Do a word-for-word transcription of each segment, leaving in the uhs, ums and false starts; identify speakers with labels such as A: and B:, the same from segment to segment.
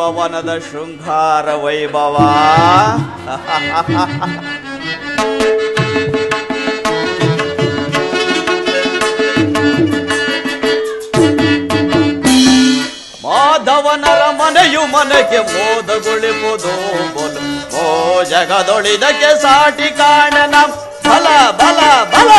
A: ಭವನದ ಶೃಂಗಾರ ವೈಭವ. ಮಾಧವನರ ಮನೆಯು ಮನೆಗೆ ಮೋದಗೊಳಿಪುದು ಬಲು ಓ ಜಗದೊಳಿದಕ್ಕೆ ಸಾಟಿ ಕಾಣನ ಬಲ ಬಲ ಬಲ.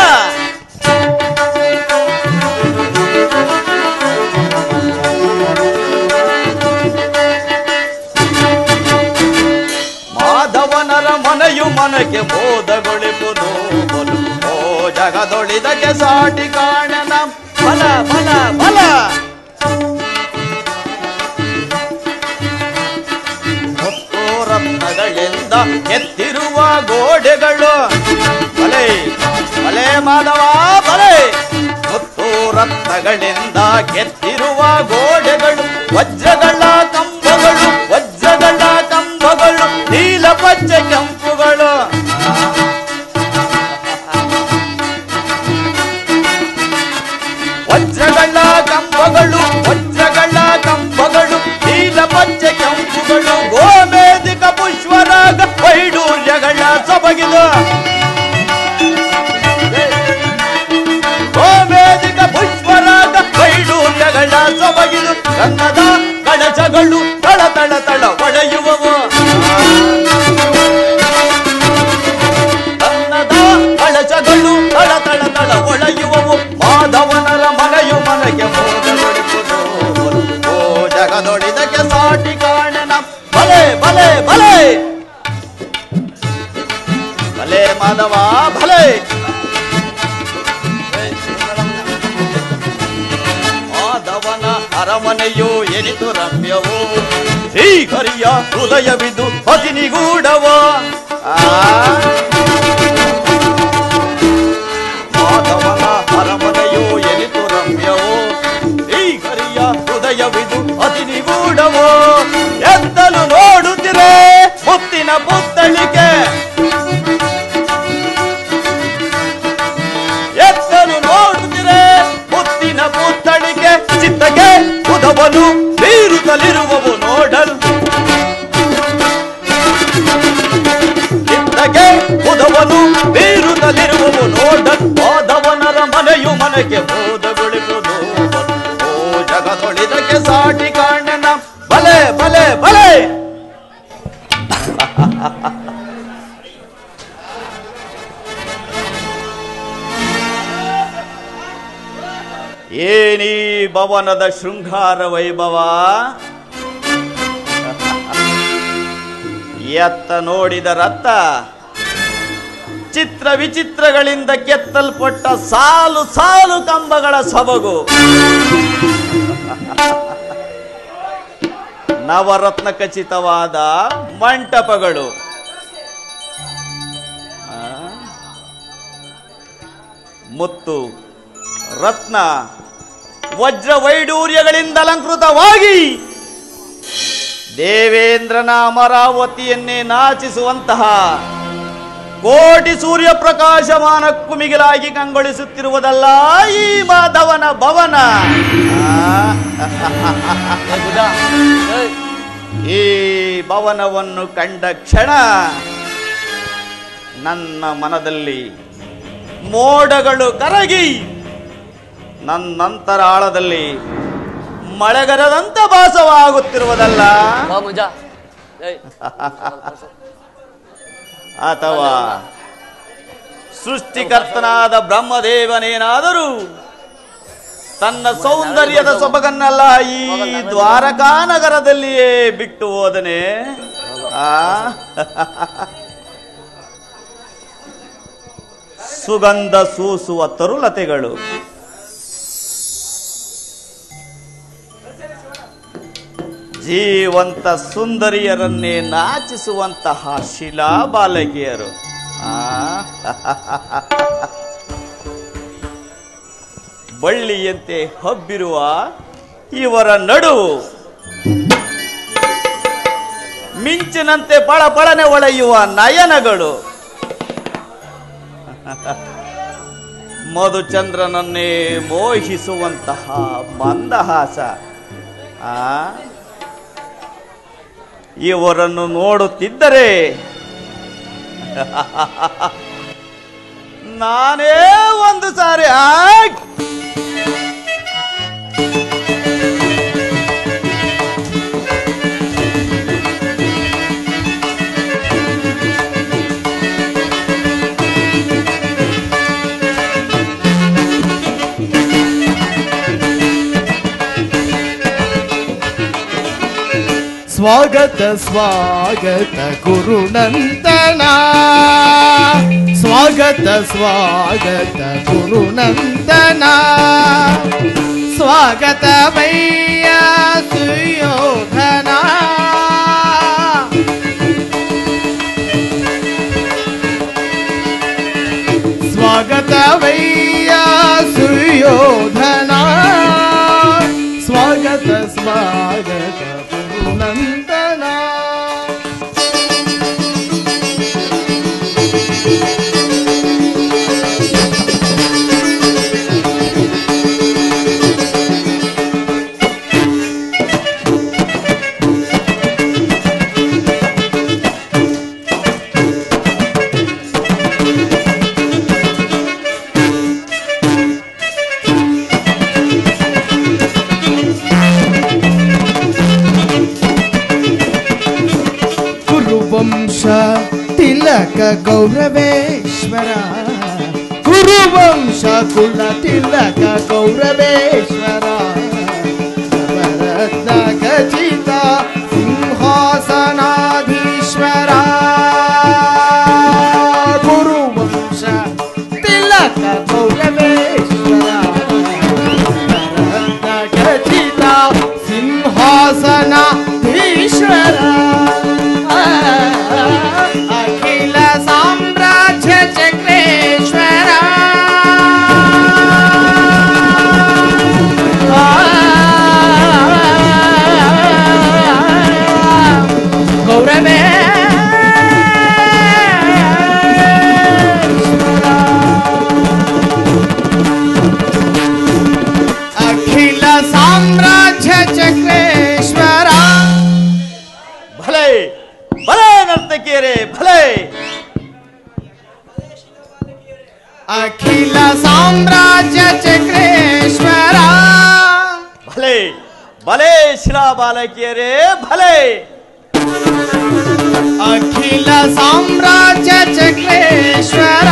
A: ಮಾಧವನರ ಮನೆಯು ಮನೆಗೆ ಮೋದಗೊಳಿಪುದು ಬಲು ಓ ಜಗದೊಳಿದಕ್ಕೆ ಸಾಟಿ ಕಾಣನ ಬಲ ಬಲ ಬಲ. ರತ್ನಗಳಿಂದ ಕೆತ್ತಿರುವ ಗೋಡೆಗಳು ಬಲೆ ಬಲೆ ಮಾಧವ ಬಲೆ. ಮುತ್ತು ರತ್ನಗಳಿಂದ ಕೆತ್ತಿರುವ ಗೋಡೆಗಳು ವಜ್ರಗಳ ಕಂಬಗಳು ವಜ್ರಗಳ ಕಂಬಗಳು ನೀಲ ಪಚ್ಚೆ ಕೆಂಪುಗಳು. ವಜ್ರಗಳ ಕಂಬಗಳು ವಜ್ರಗಳ ಕಂಬಗಳು ನೀಲ ಪಚ್ಚೆ ಕೆಂಪುಗಳು. ಗೋಮೇಧಿಕ ಪುಷ್ಪರಾಗ ವೈಡೂರ್ಯಗಳ ಸೊಬಗಿದು ಗೋಮೇಧಿಕ ಪುಷ್ಪರಾಗ ವೈಡೂರ್ಯಗಳ ಸೊಬಗಿದು. ಗಂಧದ ಕಳಚಗಳು ತಳ ತಳ ತಳ ಒಳೆಯುವವು. ಗಂಧದ ಕಳಚಗಳು ತಳ ತಳ ತಳ ಒಳೆಯುವವು. ಮಾಧವನರ ಮನೆಯು ಮನೆಗೆ ಮೋದಗೊಳಿಪುದು ಓ ಜಗದೊಳಿದಕ್ಕೆ ಸಾಟಿ ಕಾಣನ ಬಲೆ ಬಲೆ ಬಲೆ ಬಲೆ ಮಾಧವ ಬಲೆ. ಮಾಧವನ ಅರಮನೆಯು ಎನಿತು ರಮ್ಯವು ಶ್ರೀಹರಿಯ ಹೃದಯವಿದು ಅತಿನಿಗೂಢವ. ಮಾಧವನ ಅರಮನೆಯು ಎನಿತು ರಮ್ಯವು ಶ್ರೀಹರಿಯ ಹೃದಯವಿದು ಅತಿನಿಗೂಢವು. ಎತ್ತಲು ನೋಡುತ್ತಿರೆ ಮುತ್ತಿನ ಪುತ್ತಳಿಕೆ ಎತ್ತಲು ನೋಡುತ್ತಿರೆ ಮುತ್ತಿನ ಪುತ್ತಳಿಕೆ. ಚಿತ್ತಕ್ಕೆ ಉದವನು ಬೀರುತ್ತಲಿರುವವು ನೋಡಲ್ ಚಿತ್ತಕ್ಕೆ ಉದವನು ಬೀರುತ್ತಲಿರುವವು ನೋಡಲ್. ಮಾಧವನರ ಮನೆಯು ಮನೆಗೆ ಮೋದಗೊಳಿಸುವುದು ಓ ಜಗದೊಳಿದಕ್ಕೆ ಸಾಟಿ ಕಾಣನ ಬಲೆ ಬಲೆ ಬಲೆ. ಏನೀ ಭವನದ ಶೃಂಗಾರ ವೈಭವ. ಎತ್ತ ನೋಡಿದ ರಥ ಚಿತ್ರ ವಿಚಿತ್ರಗಳಿಂದ ಕೆತ್ತಲ್ಪಟ್ಟ ಸಾಲು ಸಾಲು ಕಂಬಗಳ ಸೊಬಗು. ನವರತ್ನ ಖಚಿತವಾದ ಮಂಟಪಗಳು ಮುತ್ತು ರತ್ನ ವಜ್ರ ವೈಡೂರ್ಯಗಳಿಂದ ಅಲಂಕೃತವಾಗಿ ದೇವೇಂದ್ರನ ಅಮರಾವತಿಯನ್ನೇ ನಾಚಿಸುವಂತಹ ಕೋಟಿ ಸೂರ್ಯ ಪ್ರಕಾಶಮಾನಕ್ಕೂ ಮಿಗಿಲಾಗಿ ಕಂಗೊಳಿಸುತ್ತಿರುವುದಲ್ಲ ಈ ಮಾಧವನ ಭವನ. ಈ ಭವನವನ್ನು ಕಂಡ ಕ್ಷಣ ನನ್ನ ಮನದಲ್ಲಿ ಮೋಡಗಳು ಕರಗಿ ನನ್ನಂತರಾಳದಲ್ಲಿ ಮಳೆಗರದಂತ ಭಾಸವಾಗುತ್ತಿರುವುದಲ್ಲ ಅಥವಾ ಸೃಷ್ಟಿಕರ್ತನಾದ ಬ್ರಹ್ಮದೇವನೇನಾದರೂ ತನ್ನ ಸೌಂದರ್ಯದ ಸೊಬಗನ್ನೆಲ್ಲ ಈ ದ್ವಾರಕಾ ನಗರದಲ್ಲಿಯೇ ಬಿಟ್ಟು ಹೋದನೆ. ಆ ಸುಗಂಧ ಸೂಸುವ ತರುಲತೆಗಳು ಜೀವಂತ ಸುಂದರಿಯರನ್ನೇ ನಾಚಿಸುವಂತಹ ಶಿಲಾ ಬಾಲಕಿಯರು. ಆ ಬಳ್ಳಿಯಂತೆ ಹಬ್ಬಿರುವ ಇವರ ನಡುವು ಮಿಂಚಿನಂತೆ ಪಳಪಳನೆ ಹೊಳೆಯುವ ನಯನಗಳು ಮಧುಚಂದ್ರನನ್ನೇ ಮೋಹಿಸುವಂತಹ ಮಂದಹಾಸ. ಆ ಇವರನ್ನು ನೋಡುತ್ತಿದ್ದರೆ ನಾನೇ ಒಂದು ಸಾರಿ ಆ
B: ಸ್ವಾಗತ ಸ್ವಾಗತ ಗುರುನಂದನ, ಸ್ವಾಗತ ಸ್ವಾಗತ ಗುರುನಂದನ, ಸ್ವಾಗತ ವಯ್ಯ ಸುಯೋಧನ, ಸ್ವಾಗತ ವಯ್ಯ ಸುಯೋಧನ, ಸ್ವಾಗತ ಸ್ವಾಗತ ನಂದನ. ಗುರುವಂಶ ತಿಲಕ ಗೌರವೇಶ್ವರ, ಗುರುವಂಶ ಕುಲ ತಿಲಕ ಗೌರವೇಶ್ವರ, ನವರತ್ನ ಖಚಿತ ಸಿಂಹಾಸನಾಧೀಶ್ವರ, ಗುರುವಂಶ ತಿಲಕ ಗೌರವೇಶ್ವರ, ನವರತ್ನ ಖಚಿತ ಸಿಂಹಾಸನಾಧೀಶ್ವರ, ಅಖಿಲ ಸಾಮ್ರಾಜ್ಯ ಚಕ್ರೇಶ್ವರ, ಗೌರವೇಶ್ವರ, ಅಖಿಲ ಸಾಮ್ರಾಜ್ಯ ಚಕ್ರೇಶ್ವರ.
A: ಭಲೆ ಭಲೆ ನರ್ತಕಿಯರೇ ಭಲೆ,
B: ಅಖಿಲ ಸಾಮ್ರಾಜ್ಯ ಚಕ್ರೇಶ್ವರ,
A: ಭಲೆ ಭಲೆ ಶಿಲಾ ಬಾಲಕಿಯರೇ ಭಲೆ,
B: ಅಖಿಲ ಸಾಮ್ರಾಜ್ಯ ಚಕ್ರೇಶ್ವರ,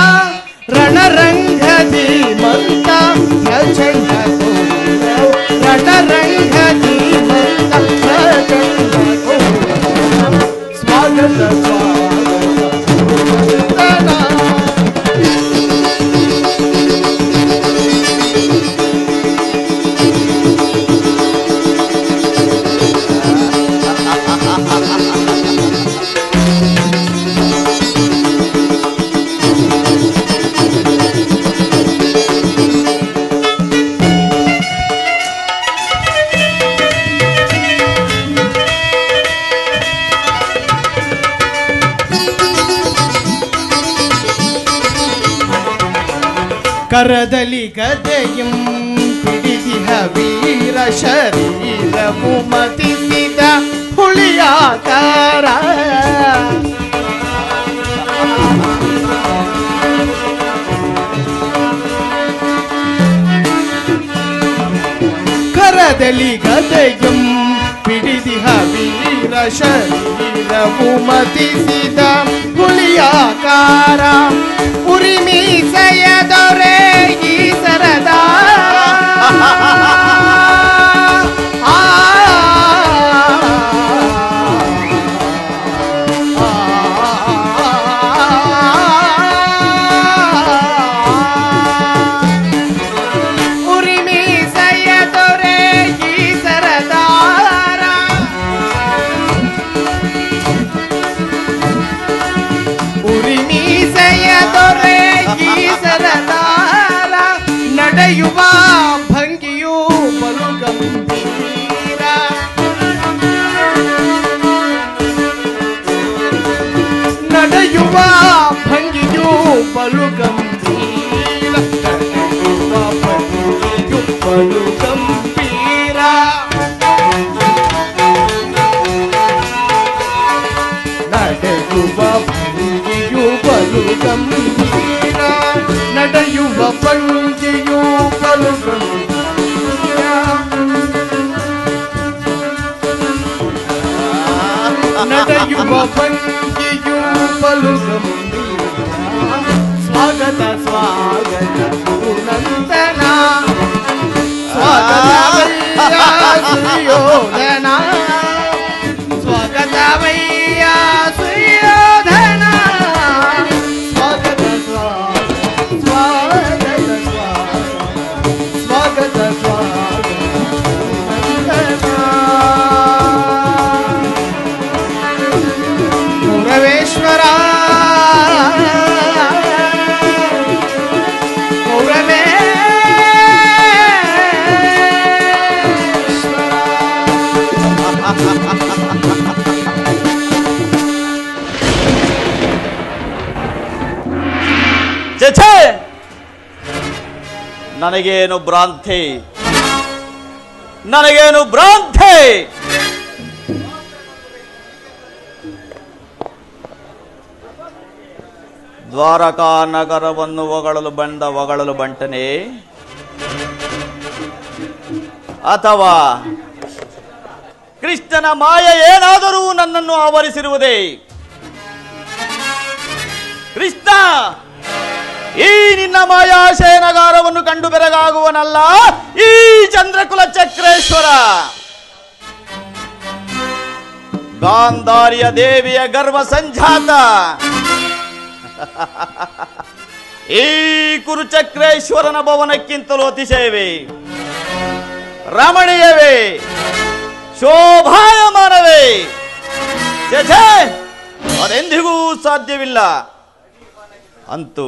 B: ರಣರಂಗದಿ ಮಂತ ಪ್ರಚಂಡ ಗೌರವ, ರಣರಂಗದಿ ಮಂತ ಪ್ರಚಂಡ ಗೌರವ, ಸ್ವಾಗತ ಸ್ವಾಗತ ಕರದಲ್ಲಿ ಗದೆಯಂ ಹಿಡಿದಿಹ ವೀರ ಶರೀರವು ಮತಿಸಿದ ಹುಳಿಯಾಕಾರ, ಕರದಲ್ಲಿ ಗದೆಯಂ ಹಿಡಿದಿಹ ವೀರ ಶರೀರವು ಮತಿಸಿದ ಹುಳಿಯಾಕಾರ, ಉರಿಮೀಸೆಯ ದೊರೆ ಈ ಸರದಾರ, ಉರಿಮೀಸೆಯ ದೊರೆ ಈ ಸರದಾರ, ಉರಿಮೀಸೆಯ ದೊರೆ ಈ ಸರದಾರ, ನಡೆಯುವ ಭಂಗಿಯು ಬಲು ಗಂಭೀರ, ನಡೆಯುವ ಭಂಗಿಯು ಬಲು ಗಂಭೀರ, ನಡೆಯುವ ಭಂಗಿಯು ಬಲು ಗಂಭೀರ, ನಡೆಯುವ ಭಂಗಿಯು ಬಲು ಗಂಭೀರ ನಡೆಯುವ ಭಂಗಿಯು ಬಲು ಗಂಭೀರ ನಡೆಯುವ ಭಂಗಿಯು ಬಲು ಗಂಭೀರ ಸ್ವಾಗತ ಸ್ವಾಗತ ಗುರುನಂದನ ಸ್ವಾಗತ ಸುಯೋಧನ ಸ್ವಾಗತವಯ್ಯ ಸುಯೋಧನ ಸ್ವಾಗತ ಸ್ವಾಗತ ಸ್ವಾಗತ ಸ್ವಾಗತ ಗೌರವೇಶ್ವರ
A: ಛೇ, ನನಗೇನು ಭ್ರಾಂತಿ ನನಗೇನು ಭ್ರಾಂತಿ ದ್ವಾರಕಾ ನಗರವನ್ನು ಹೊಗಳಲು ಬಂದ ಹೊಗಳಲು ಬಂಟನೆ ಅಥವಾ ಕೃಷ್ಣನ ಮಾಯ ಏನಾದರೂ ನನ್ನನ್ನು ಆವರಿಸಿರುವುದೇ? ಕೃಷ್ಣ, ಈ ನಿನ್ನ ಮಾಯಾಶಯನಗಾರವನ್ನು ಕಂಡು ಬೆರಗಾಗುವನಲ್ಲ ಈ ಚಂದ್ರಕುಲ ಚಕ್ರೇಶ್ವರ. ಗಾಂಧಾರಿಯ ದೇವಿಯ ಗರ್ವ ಸಂಜಾತ ಈ ಕುರುಚಕ್ರೇಶ್ವರನ ಭವನಕ್ಕಿಂತಲೂ ಅತಿಶಯವೇ, ರಮಣೀಯವೇ, ಶೋಭಾಯಮಾನವೇ? ಛೇ, ಅದೆಂದಿಗೂ ಸಾಧ್ಯವಿಲ್ಲ. ಅಂತೂ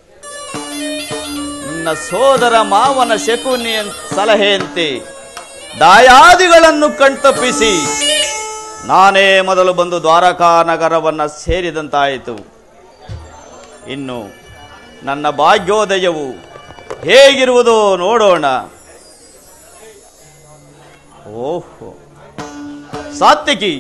A: ನನ್ನ ಸೋದರ ಮಾವನ ಶಕುನಿಯ ಸಲಹೆಯಂತೆ ದಾಯಾದಿಗಳನ್ನು ಕಣ್ತಪ್ಪಿಸಿ ನಾನೇ ಮೊದಲು ಬಂದು ದ್ವಾರಕಾ ನಗರವನ್ನು ಸೇರಿದಂತಾಯಿತು. ಇನ್ನು ನನ್ನ ಭಾಗ್ಯೋದಯವು ಹೇಗಿರುವುದೋ ನೋಡೋಣ. ಓಹೋ, ಸಾತ್ವಿಕಿ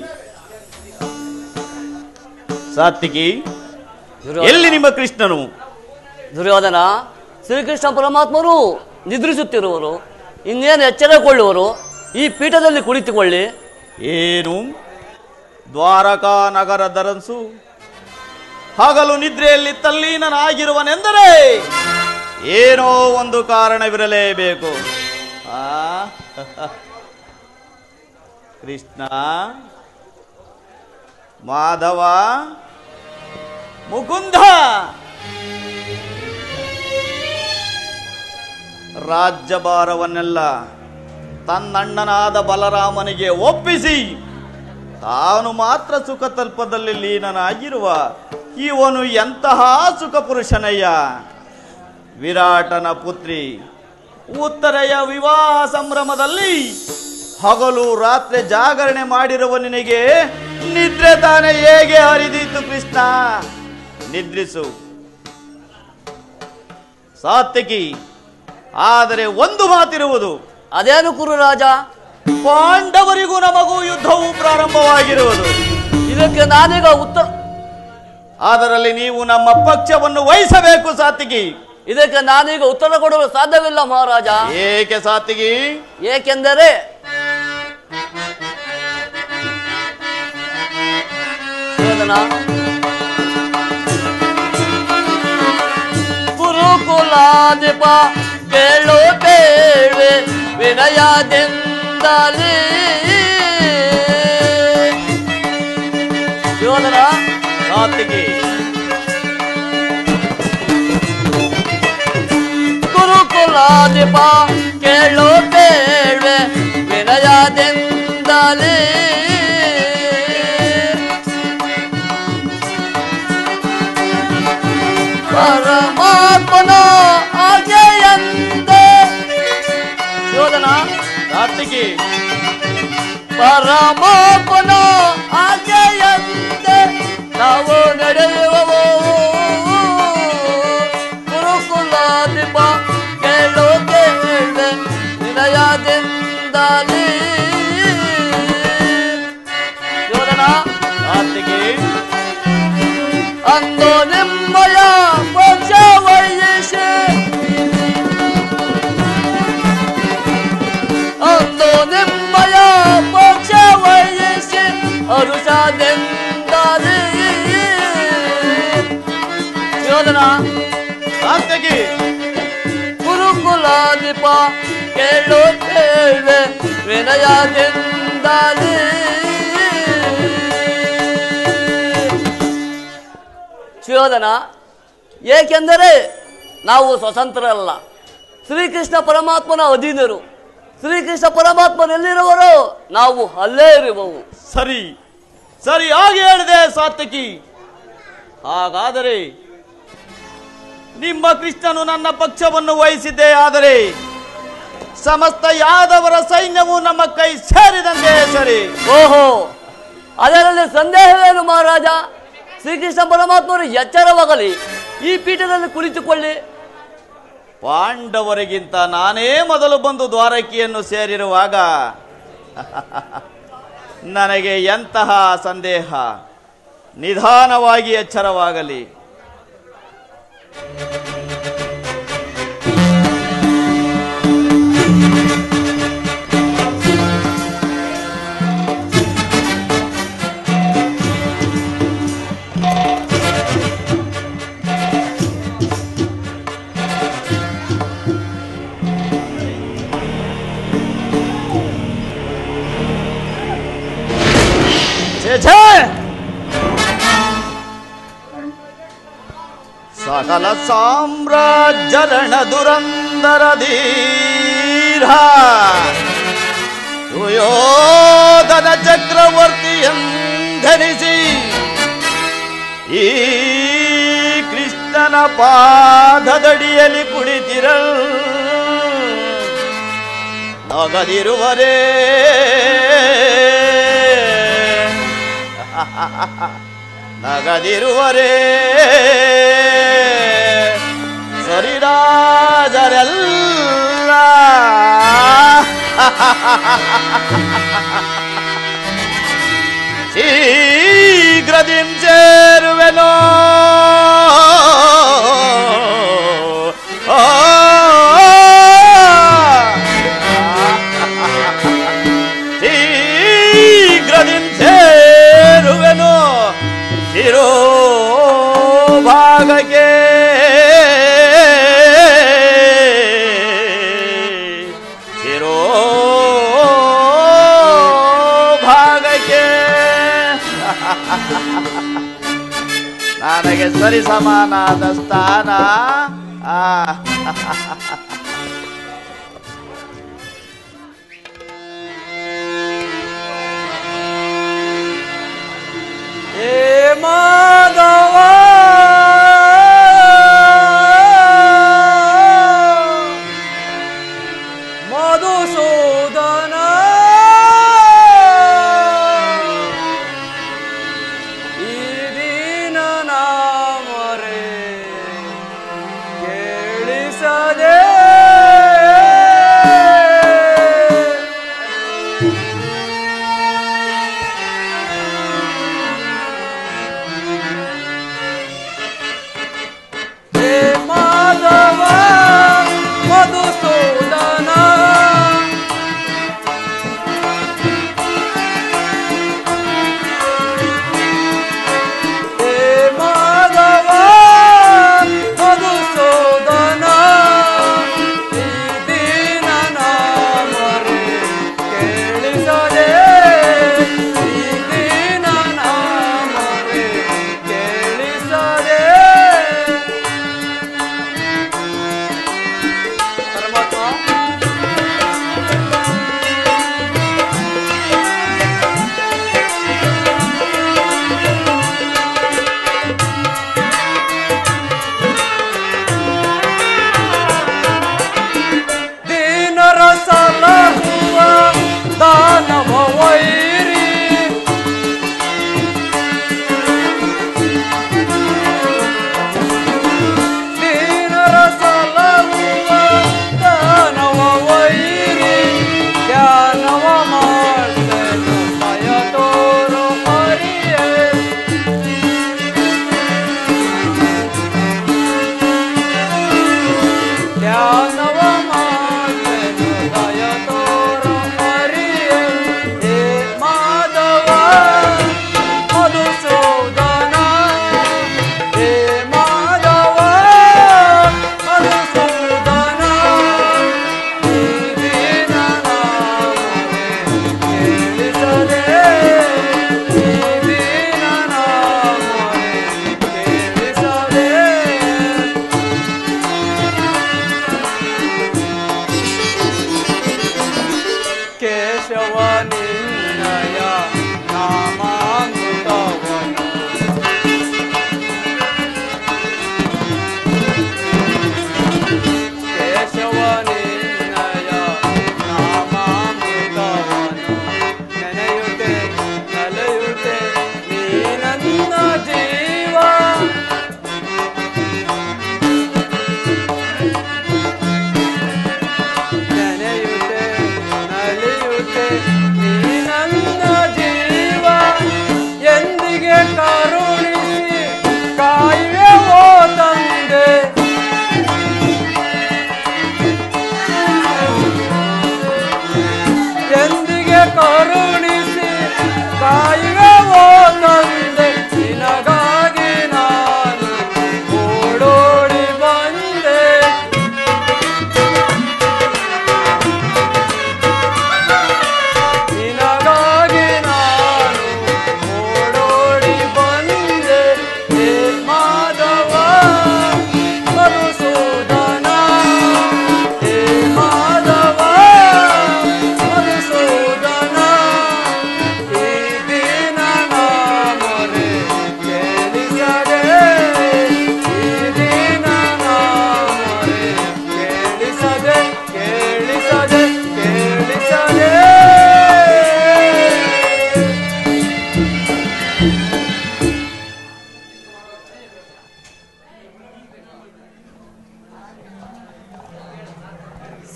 A: ಸಾತ್ವಿಕಿ, ಎಲ್ಲಿ ನಿಮ್ಮ ಕೃಷ್ಣನು?
C: ದುರ್ಯೋಧನ, ಶ್ರೀಕೃಷ್ಣ ಪರಮಾತ್ಮರು ನಿದ್ರಿಸುತ್ತಿರುವರು. ಇನ್ನೇನು ಎಚ್ಚರಗೊಳ್ಳುವರು. ಈ ಪೀಠದಲ್ಲಿ ಕುಳಿತುಕೊಳ್ಳಿ.
A: ಏನು ದ್ವಾರಕಾ ನಗರ ದರಸು ಹಗಲು ನಿದ್ರೆಯಲ್ಲಿ ತಲ್ಲೀನನಾಗಿರುವನೆಂದರೆ ಏನೋ ಒಂದು ಕಾರಣವಿರಲೇಬೇಕು. ಆ ಕೃಷ್ಣ, ಮಾಧವ, ಮುಕುಂದ, ರಾಜ್ಯಭಾರವನ್ನೆಲ್ಲ ತನ್ನಣ್ಣನಾದ ಬಲರಾಮನಿಗೆ ಒಪ್ಪಿಸಿ ತಾನು ಮಾತ್ರ ಸುಖ ತಲ್ಪದಲ್ಲಿ ಲೀನನಾಗಿರುವ ಇವನು ಎಂತಹ ಸುಖ ಪುರುಷನಯ್ಯ. ವಿರಾಟನ ಪುತ್ರಿ ಉತ್ತರೆಯ ವಿವಾಹ ಸಂಭ್ರಮದಲ್ಲಿ ಹಗಲು ರಾತ್ರಿ ಜಾಗರಣೆ ಮಾಡಿರುವ ನಿನಗೆ ನಿದ್ರೆ ತಾನೇ ಹೇಗೆ ಹರಿದೀತು? ಕೃಷ್ಣ, ನಿದ್ರಿಸು. ಸಾತ್ವಿಕಿ, ಆದರೆ ಒಂದು ಮಾತಿರುವುದು.
C: ಅದೇನು ಕುರು ರಾಜ?
A: ಪಾಂಡವರಿಗೂ ನಮಗೂ ಯುದ್ಧವು ಪ್ರಾರಂಭವಾಗಿರುವುದು.
C: ಇದಕ್ಕೆ ನಾನೀಗ ಉತ್ತರ
A: ಅದರಲ್ಲಿ ನೀವು ನಮ್ಮ ಪಕ್ಷವನ್ನು ವಹಿಸಬೇಕು. ಸಾತ್ವಿಕಿ,
C: ಇದಕ್ಕೆ ನಾನೀಗ ಉತ್ತರ ಕೊಡಲು ಸಾಧ್ಯವಿಲ್ಲ ಮಹಾರಾಜ.
A: ಏಕೆ ಸಾತ್ವಿಕಿ?
C: ಏಕೆಂದರೆ ಕುರುಕುಲಾಧಿಪ ಕೇಳು ಬೇಳೆ ವಿನಯದಿಂದಲೇ ಯೋಧನ
A: ಸಾತ್ವಿಕಿ,
C: ಕುರುಕುಲಾಧಿಪ ಕೇಳು ಬೇಳೆ ವಿನಯದಿಂದಲೇ ಪರಮಾತ್ಮನ ಆಜ್ಞೆಯಂತೆ ಯೋಧನ
A: ಸಾತ್ವಿಕಿ,
C: ಪರಮಾತ್ಮನ ಆಜ್ಞೆಯಂತೆ ನಾವು ನಡೆಯುವವು. ಗುರುಕುಲಾಧಿಪ ಕೇಳು ಕೇಳೆ ವಿನಯದಿಂದಲೇ ಯೋಧನ
A: ಸಾತ್ವಿಕಿ,
C: ಅಂದು ನಿಮ್ಮಯ ಪಕ್ಷ ವಹಿಸಿ ಅಂದು ನಿಮ್ಮಯ ಪಕ್ಷ ವಹಿಸಿ ಅರುಷಾದೆಂದಾದಿ ಯೋಧನ
A: ಸಾತ್ಯಕಿ
C: ಗುರುಕುಲಾಧಿಪ ಕೇಳು ಕೇಳ್ವೆ ವಿನಯದಿಂದಾದಿ ಸುಯೋಧನ, ಏಕೆಂದರೆ ನಾವು ಸ್ವತಂತ್ರರಲ್ಲ, ಶ್ರೀಕೃಷ್ಣ ಪರಮಾತ್ಮನ ಅಧೀನರು. ಶ್ರೀಕೃಷ್ಣ ಪರಮಾತ್ಮನೆಲ್ಲಿರುವರೋ ನಾವು ಅಲ್ಲೇ ಇರುವವು.
A: ಸರಿ ಸರಿ ಹಾಗೆ ಹೇಳಿದೆ ಸಾತ್ಯಕಿ. ಹಾಗಾದರೆ ನಿಮ್ಮ ಕೃಷ್ಣನು ನನ್ನ ಪಕ್ಷವನ್ನು ವಹಿಸಿದ್ದೇ ಆದರೆ ಸಮಸ್ತ ಯಾದವರ ಸೈನ್ಯವು ನಮ್ಮ ಕೈ ಸೇರಿದಂತೆ ಸರಿ.
C: ಓಹೋ, ಅದರಲ್ಲಿ ಸಂದೇಹವೇನು ಮಹಾರಾಜ? ಶ್ರೀಕೃಷ್ಣ ಪರಮಾತ್ಮರು ಎಚ್ಚರವಾಗಲಿ, ಈ ಪೀಠದಲ್ಲಿ ಕುಳಿತುಕೊಳ್ಳಿ.
A: ಪಾಂಡವರಿಗಿಂತ ನಾನೇ ಮೊದಲು ಬಂದು ದ್ವಾರಕಿಯನ್ನು ಸೇರಿರುವಾಗ ನನಗೆ ಎಂತಹ ಸಂದೇಹ? ನಿಧಾನವಾಗಿ ಎಚ್ಚರವಾಗಲಿ. ಸಕಲ ಸಾಮ್ರಾಜ್ಯರಣ ದುರಂದರ ಧೀರ ಸುಯೋಧನ ಚಕ್ರವರ್ತಿ ಎಂದೆನಿಸಿ ಈ ಕೃಷ್ಣನ ಪಾದದಡಿಯಲ್ಲಿ ಕುಳಿತಿರಲ್ ನಗದಿರುವರೇ ನಗದಿರುವರೇ ಸರಿರಾಜರೆಲ್ಲ ಶೀಘ್ರದಿಂ ಸೇರುವೆನೋ ಶೀಘ್ರದಿಂ ಸೇರುವೆನೋ ಶಿರೋ ಭಾಗಕ್ಕೆ ಶಿರೋ ಭಾಗಕ್ಕೆ ನನಗೆ ಸರಿ ಸಮಾನಾದ ಸ್ಥಾನ. ಆ
C: ಮಾಧವ ಮಧುಸೂದನ ಈ ದಿನ ನಾಮರೆ ಕೇಳಿಸದೆ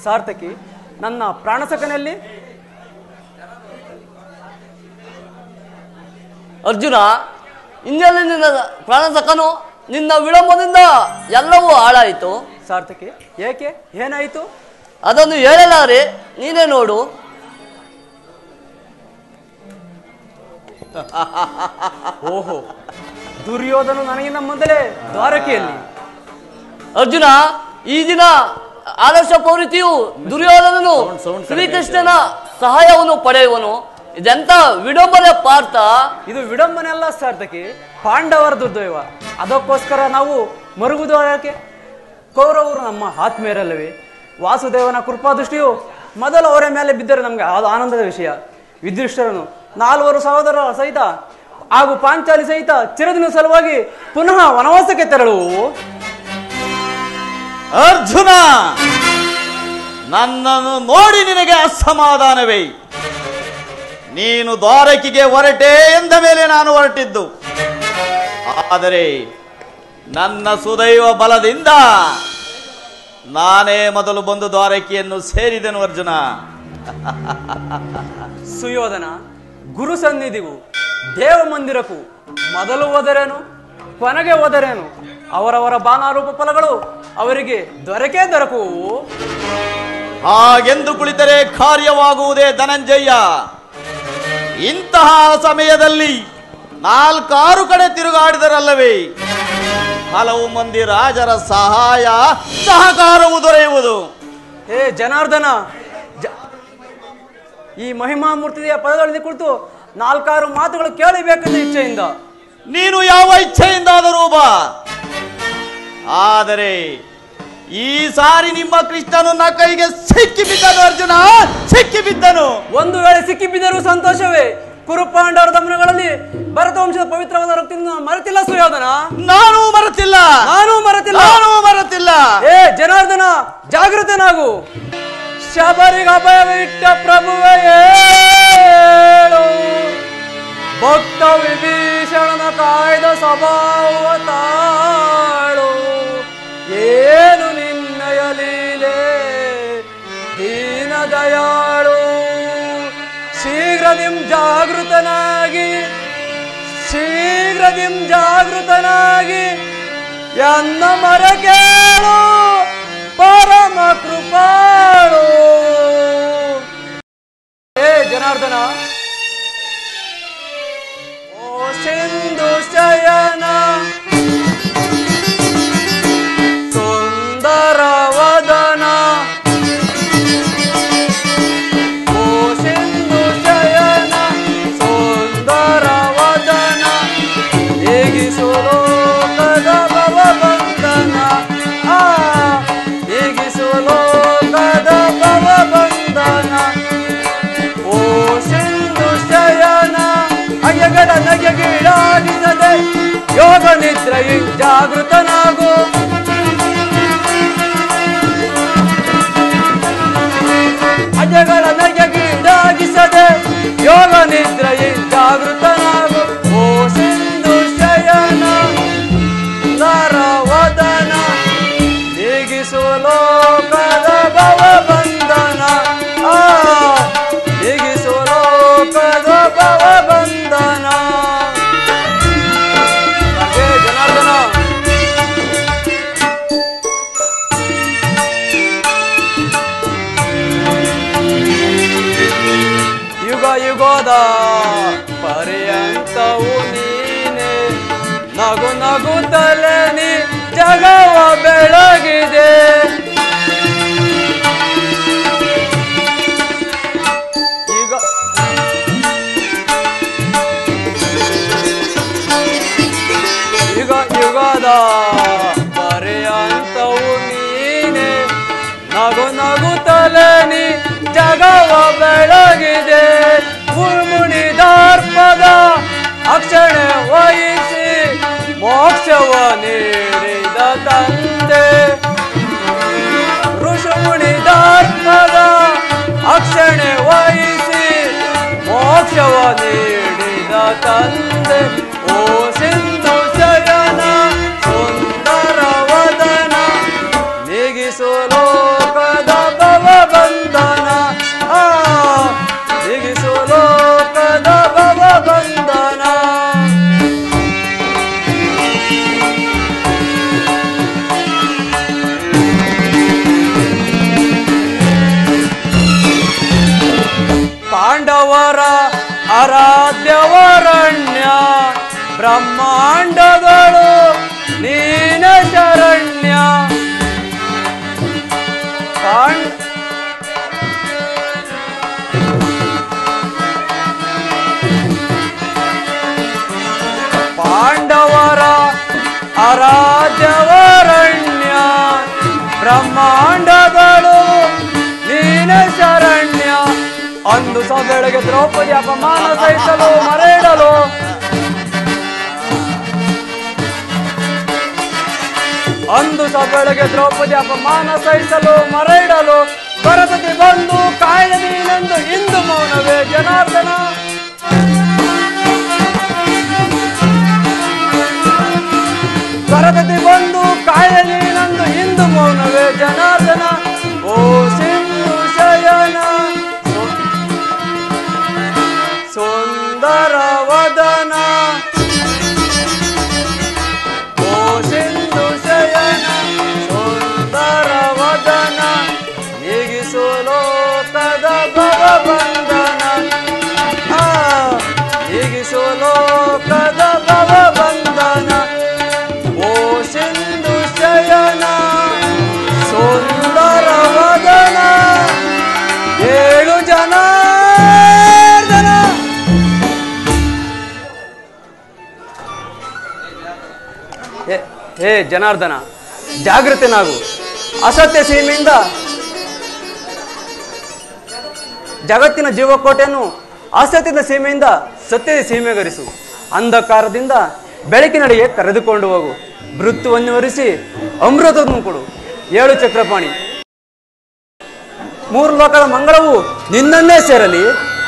C: ಸಾರ್ಥಕಿ, ನನ್ನ ಪ್ರಾಣಸಖನಲ್ಲಿ?
D: ಅರ್ಜುನ, ಇನ್ನೆಲ್ಲಿ ನಿನ್ನ ಪ್ರಾಣಸಖನು? ನಿನ್ನ ವಿಳಂಬದಿಂದ ಎಲ್ಲವೂ ಹಾಳಾಯಿತು.
C: ಸಾರ್ಥಕಿ, ಏಕೆ? ಏನಾಯಿತು?
D: ಅದನ್ನು ಹೇಳಲಾರೆ, ನೀನೇ ನೋಡು.
C: ಓಹೋ, ದುರ್ಯೋಧನ ನನಗಿನ್ನ ಮೊದಲೇ ದ್ವಾರಕೆಯಲ್ಲಿ.
D: ಅರ್ಜುನ, ಈ ದಿನ ಆದರ್ಶ ಪೌರಿತಿಯು ದುರ್ಯೋಧನನು ಶ್ರೀಕೃಷ್ಣನ ಸಹಾಯವನ್ನು ಪಡೆಯುವನು. ಇದೆಂತ ವಿಡಂಬನೆ ಪಾರ್ಥ.
C: ಇದು ವಿಡಂಬನೆ ಅಲ್ಲ ಸಾರ್ಥಕಿ, ಪಾಂಡವರ ದುರ್ದೈವ. ಅದಕ್ಕೋಸ್ಕರ ನಾವು ಮರುಗುವುದಕ್ಕೆ. ಕೌರವರು ನಮ್ಮ ಆತ್ಮೀಯರಲ್ಲವೇ? ವಾಸುದೇವನ ಕೃಪಾದೃಷ್ಟಿಯು ಮೊದಲು ಅವರ ಮೇಲೆ ಬಿದ್ದರೆ ನಮಗೆ ಅದು ಆನಂದದ ವಿಷಯ. ಯುಧಿಷ್ಠಿರನು ನಾಲ್ವರು ಸಹೋದರರ ಸಹಿತ ಹಾಗೂ ಪಾಂಚಾಲಿ ಸಹಿತ ಚಿರದಿನ ಸಲುವಾಗಿ ಪುನಃ ವನವಾಸಕ್ಕೆ ತೆರಳುವು.
A: ಅರ್ಜುನ, ನನ್ನನ್ನು ನೋಡಿ ನಿನಗೆ ಅಸಮಾಧಾನವೇ? ನೀನು ದ್ವಾರಕಿಗೆ ಹೊರಟೆ ಎಂದ ಮೇಲೆ ನಾನು ಹೊರಟಿದ್ದು. ಆದರೆ ನನ್ನ ಸುದೈವ ಬಲದಿಂದ ನಾನೇ ಮೊದಲು ಬಂದು ದ್ವಾರಕಿಯನ್ನು ಸೇರಿದೆನು. ಅರ್ಜುನ,
C: ಸುಯೋಧನ, ಗುರು ಸನ್ನಿಧಿಗೂ ದೇವ ಮಂದಿರಕ್ಕೂ ಮೊದಲು ಹೋದರೇನು ಕೊನೆಗೆ ಹೋದರೇನು? ಅವರವರ ಬಾನಾರೂಪ ಫಲಗಳು ಅವರಿಗೆ ದೊರಕೇ ದೊರಕುವು.
A: ಹಾಗೆಂದು ಕುಳಿತರೆ ಕಾರ್ಯವಾಗುವುದೇ ಧನಂಜಯ? ಇಂತಹ ಸಮಯದಲ್ಲಿ ನಾಲ್ಕಾರು ಕಡೆ ತಿರುಗಾಡಿದರಲ್ಲವೇ ಹಲವು ಮಂದಿ ರಾಜರ ಸಹಾಯ ಸಹಕಾರವು ದೊರೆಯುವುದು.
C: ಹೇ ಜನಾರ್ದನ, ಈ ಮಹಿಮಾಮೂರ್ತಿಯ ಪದಗಳಲ್ಲಿ ಕುಳಿತು ನಾಲ್ಕಾರು ಮಾತುಗಳು ಕೇಳಬೇಕೆಂದ ಇಚ್ಛೆಯಿಂದ
A: ನೀನು ಯಾವ ಇಚ್ಛೆಯಿಂದಾದರೂ ಬಾ. ಆದರೆ ಈ ಸಾರಿ ನಿಮ್ಮ ಕೃಷ್ಣನು ನ ಕೈಗೆ ಸಿಕ್ಕಿ ಬಿದ್ದನು. ಅರ್ಜುನ, ಸಿಕ್ಕಿ ಬಿದ್ದನು.
C: ಒಂದು ವೇಳೆ ಸಿಕ್ಕಿ ಬಿದ್ದರೂ ಸಂತೋಷವೇ. ಕುರುಪಾಂಡವರ ದಮನಗಳಲ್ಲಿ ಭರತ ವಂಶದ ಪವಿತ್ರವಾದ ರಕ್ತದಿಂದ ಮರೆತಿಲ್ಲ ಸುಯೋಧನ.
A: ನಾನು ಮರೆತಿಲ್ಲ,
C: ನಾನು ಮರೆತಿಲ್ಲ,
A: ನಾನು ಮರೆತಿಲ್ಲ.
C: ಏ ಜನಾರ್ದನ, ಜಾಗೃತನಾಗು. ಶಬರಿಗೆ ಅಭಯವಿಟ್ಟ ಪ್ರಭುವೇ ಏಳು, ಭಕ್ತ ವಿಭೀಷಣನ ಕಾಯ್ದ ಸ್ವಭಾವ ತಾಳು. ಏನು ನಿನ್ನಯ ಲೀಲೆ ದೀನ ದಯಾಳು. ಶೀಘ್ರದಿಂ ಜಾಗೃತನಾಗಿ, ಶೀಘ್ರದಿಂ ಜಾಗೃತನಾಗಿ ಎನ್ನ ಮರ ಕೇಳು ಪರಮ ಕೃಪಾಳು. ಹೇ ಜನಾರ್ದನ, ಓ ಸಿಂಧು ಶಯನ ಸುಂದರ ವದನ, ಓ ಸಿಂಧು ಶಯನ ಸುಂದರ ವದನ, ಹೇಗಿಸು ಲೋಕದ ಭವ ಬಂಧನ. ಆ ಹೇಗಿಸು ಲೋಕದ ಭವ ಬಂಧನ. ಓ ಸಿಂಧು ಶಯನ ಅಯ್ಯಗಡ ನಗೆಗೀಡಾಗಿಸದೆ ಯೋಗ ನಿದ್ರೆಯು ಜಾಗೃತನಾಗು. ಅಜಗಳ ನಗೆಗೀಡಾಗಿಸದೆ ಯೋಗ ನಿದ್ರೆಯು ಜಾಗೃತನಾಗು. ಓ ಸಿಂಧು ಶಯನ ಸುಂದರ ವದನ, ನೀಗಿಸು ಲೋಕದ ಭವ ಬಂಧನ. ಆ ನೀಗಿಸು ಲೋಕದ ಭವ ಬಂಧನ. ಹೇ ಜನಾರ್ದನ, ಯುಗ ಯುಗದ ಪರ್ಯಂತವು ನೀನೆ, ನಗು ನಗುತ್ತಲೇ ನೀ ಜಗವ ಬೆಳಗಿದೆ. ಈಗ ಯುಗ ಯುಗದ ಪರ್ಯಂತವು ನೀನೆ, ನಗು ನಗುತ್ತಲೇ ನೀ ಜಗವ ಬೆಳಗಿದೆ. ಮುರ್ಮುಣಿದಾರ್ಪದ ಅಕ್ಷಣೆ ವಹಿಸಿ ಮೋಕ್ಷವ ನೀಡಿದ ತಂದೆ. ಋಷುಮುಣಿದಾರ್ಪದ ಅಕ್ಷಣೆ ವಹಿಸಿ ಮೋಕ್ಷವ ನೀಡಿದ ತಂದೆ. ಓ ಸಿಂಧು ಶಯನ ಸುಂದರ ವದನ, ನೀಗಿಸು ಲೋಕದ ಭವ ಸಭೆಯೊಳಗೆ ದ್ರೌಪದಿ ಅಪಮಾನ ಸಹಿಸಲು ಮರೆಯಿಡಲು ಅಂದು ಸಭೆಯೊಳಗೆ ದ್ರೌಪದಿ ಅಪಮಾನ ಸಹಿಸಲು ಮರೆಯಿಡಲು ಪರಸತಿ ಬಂದು ಕಾಯ್ದೆ ನೀನೆಂದು ಇಂದು ಮೌನವೇ ಜನಾರ್ದನ. ಪರಸತಿ ಬಂದು ಕಾಯ್ದೆ ನೀನೆಂದು ಇಂದು ಮೌನವೇ ಜನಾರ್ದನ. ಓ ಸಿಂಧು ಶಯನ ಸುಂದರ ವದನ, ಓ ಸಿಂಧು ಶಯನ ಸುಂದರ ವದನ, ನೀಗಿಸು ಲೋಕದ ಭವಬಂಧನ, ನೀಗಿಸು ಲೋಕದ ಭವಬಂಧನ. ಓ ಸಿಂಧು ಶಯನ ಸುಂದರ ವದನ, ಏಳು ಜನಾರ್ದನ. ಹೇ ಜನಾರ್ದನ, ಜಾಗೃತನಾಗು. ಅಸತ್ಯ ಸೀಮೆಯಿಂದ ಜಗತ್ತಿನ ಜೀವಕೋಟೆಯನ್ನು ಅಸತ್ಯದ ಸೀಮೆಯಿಂದ ಸತ್ಯದ ಸೀಮೆಗರಿಸು. ಅಂಧಕಾರದಿಂದ ಬೆಳಕಿನಡೆಗೆ ಕರೆದುಕೊಂಡು ಹೋಗು. ಮೃತ್ಯುವನ್ನು ವರಿಸಿ ಅಮೃತವನ್ನು ಕೊಡು. ಏಳು ಚಕ್ರಪಾಣಿ, ಮೂರು ಲೋಕದ ಮಂಗಳವು ನಿನ್ನನ್ನೇ ಸೇರಲಿ.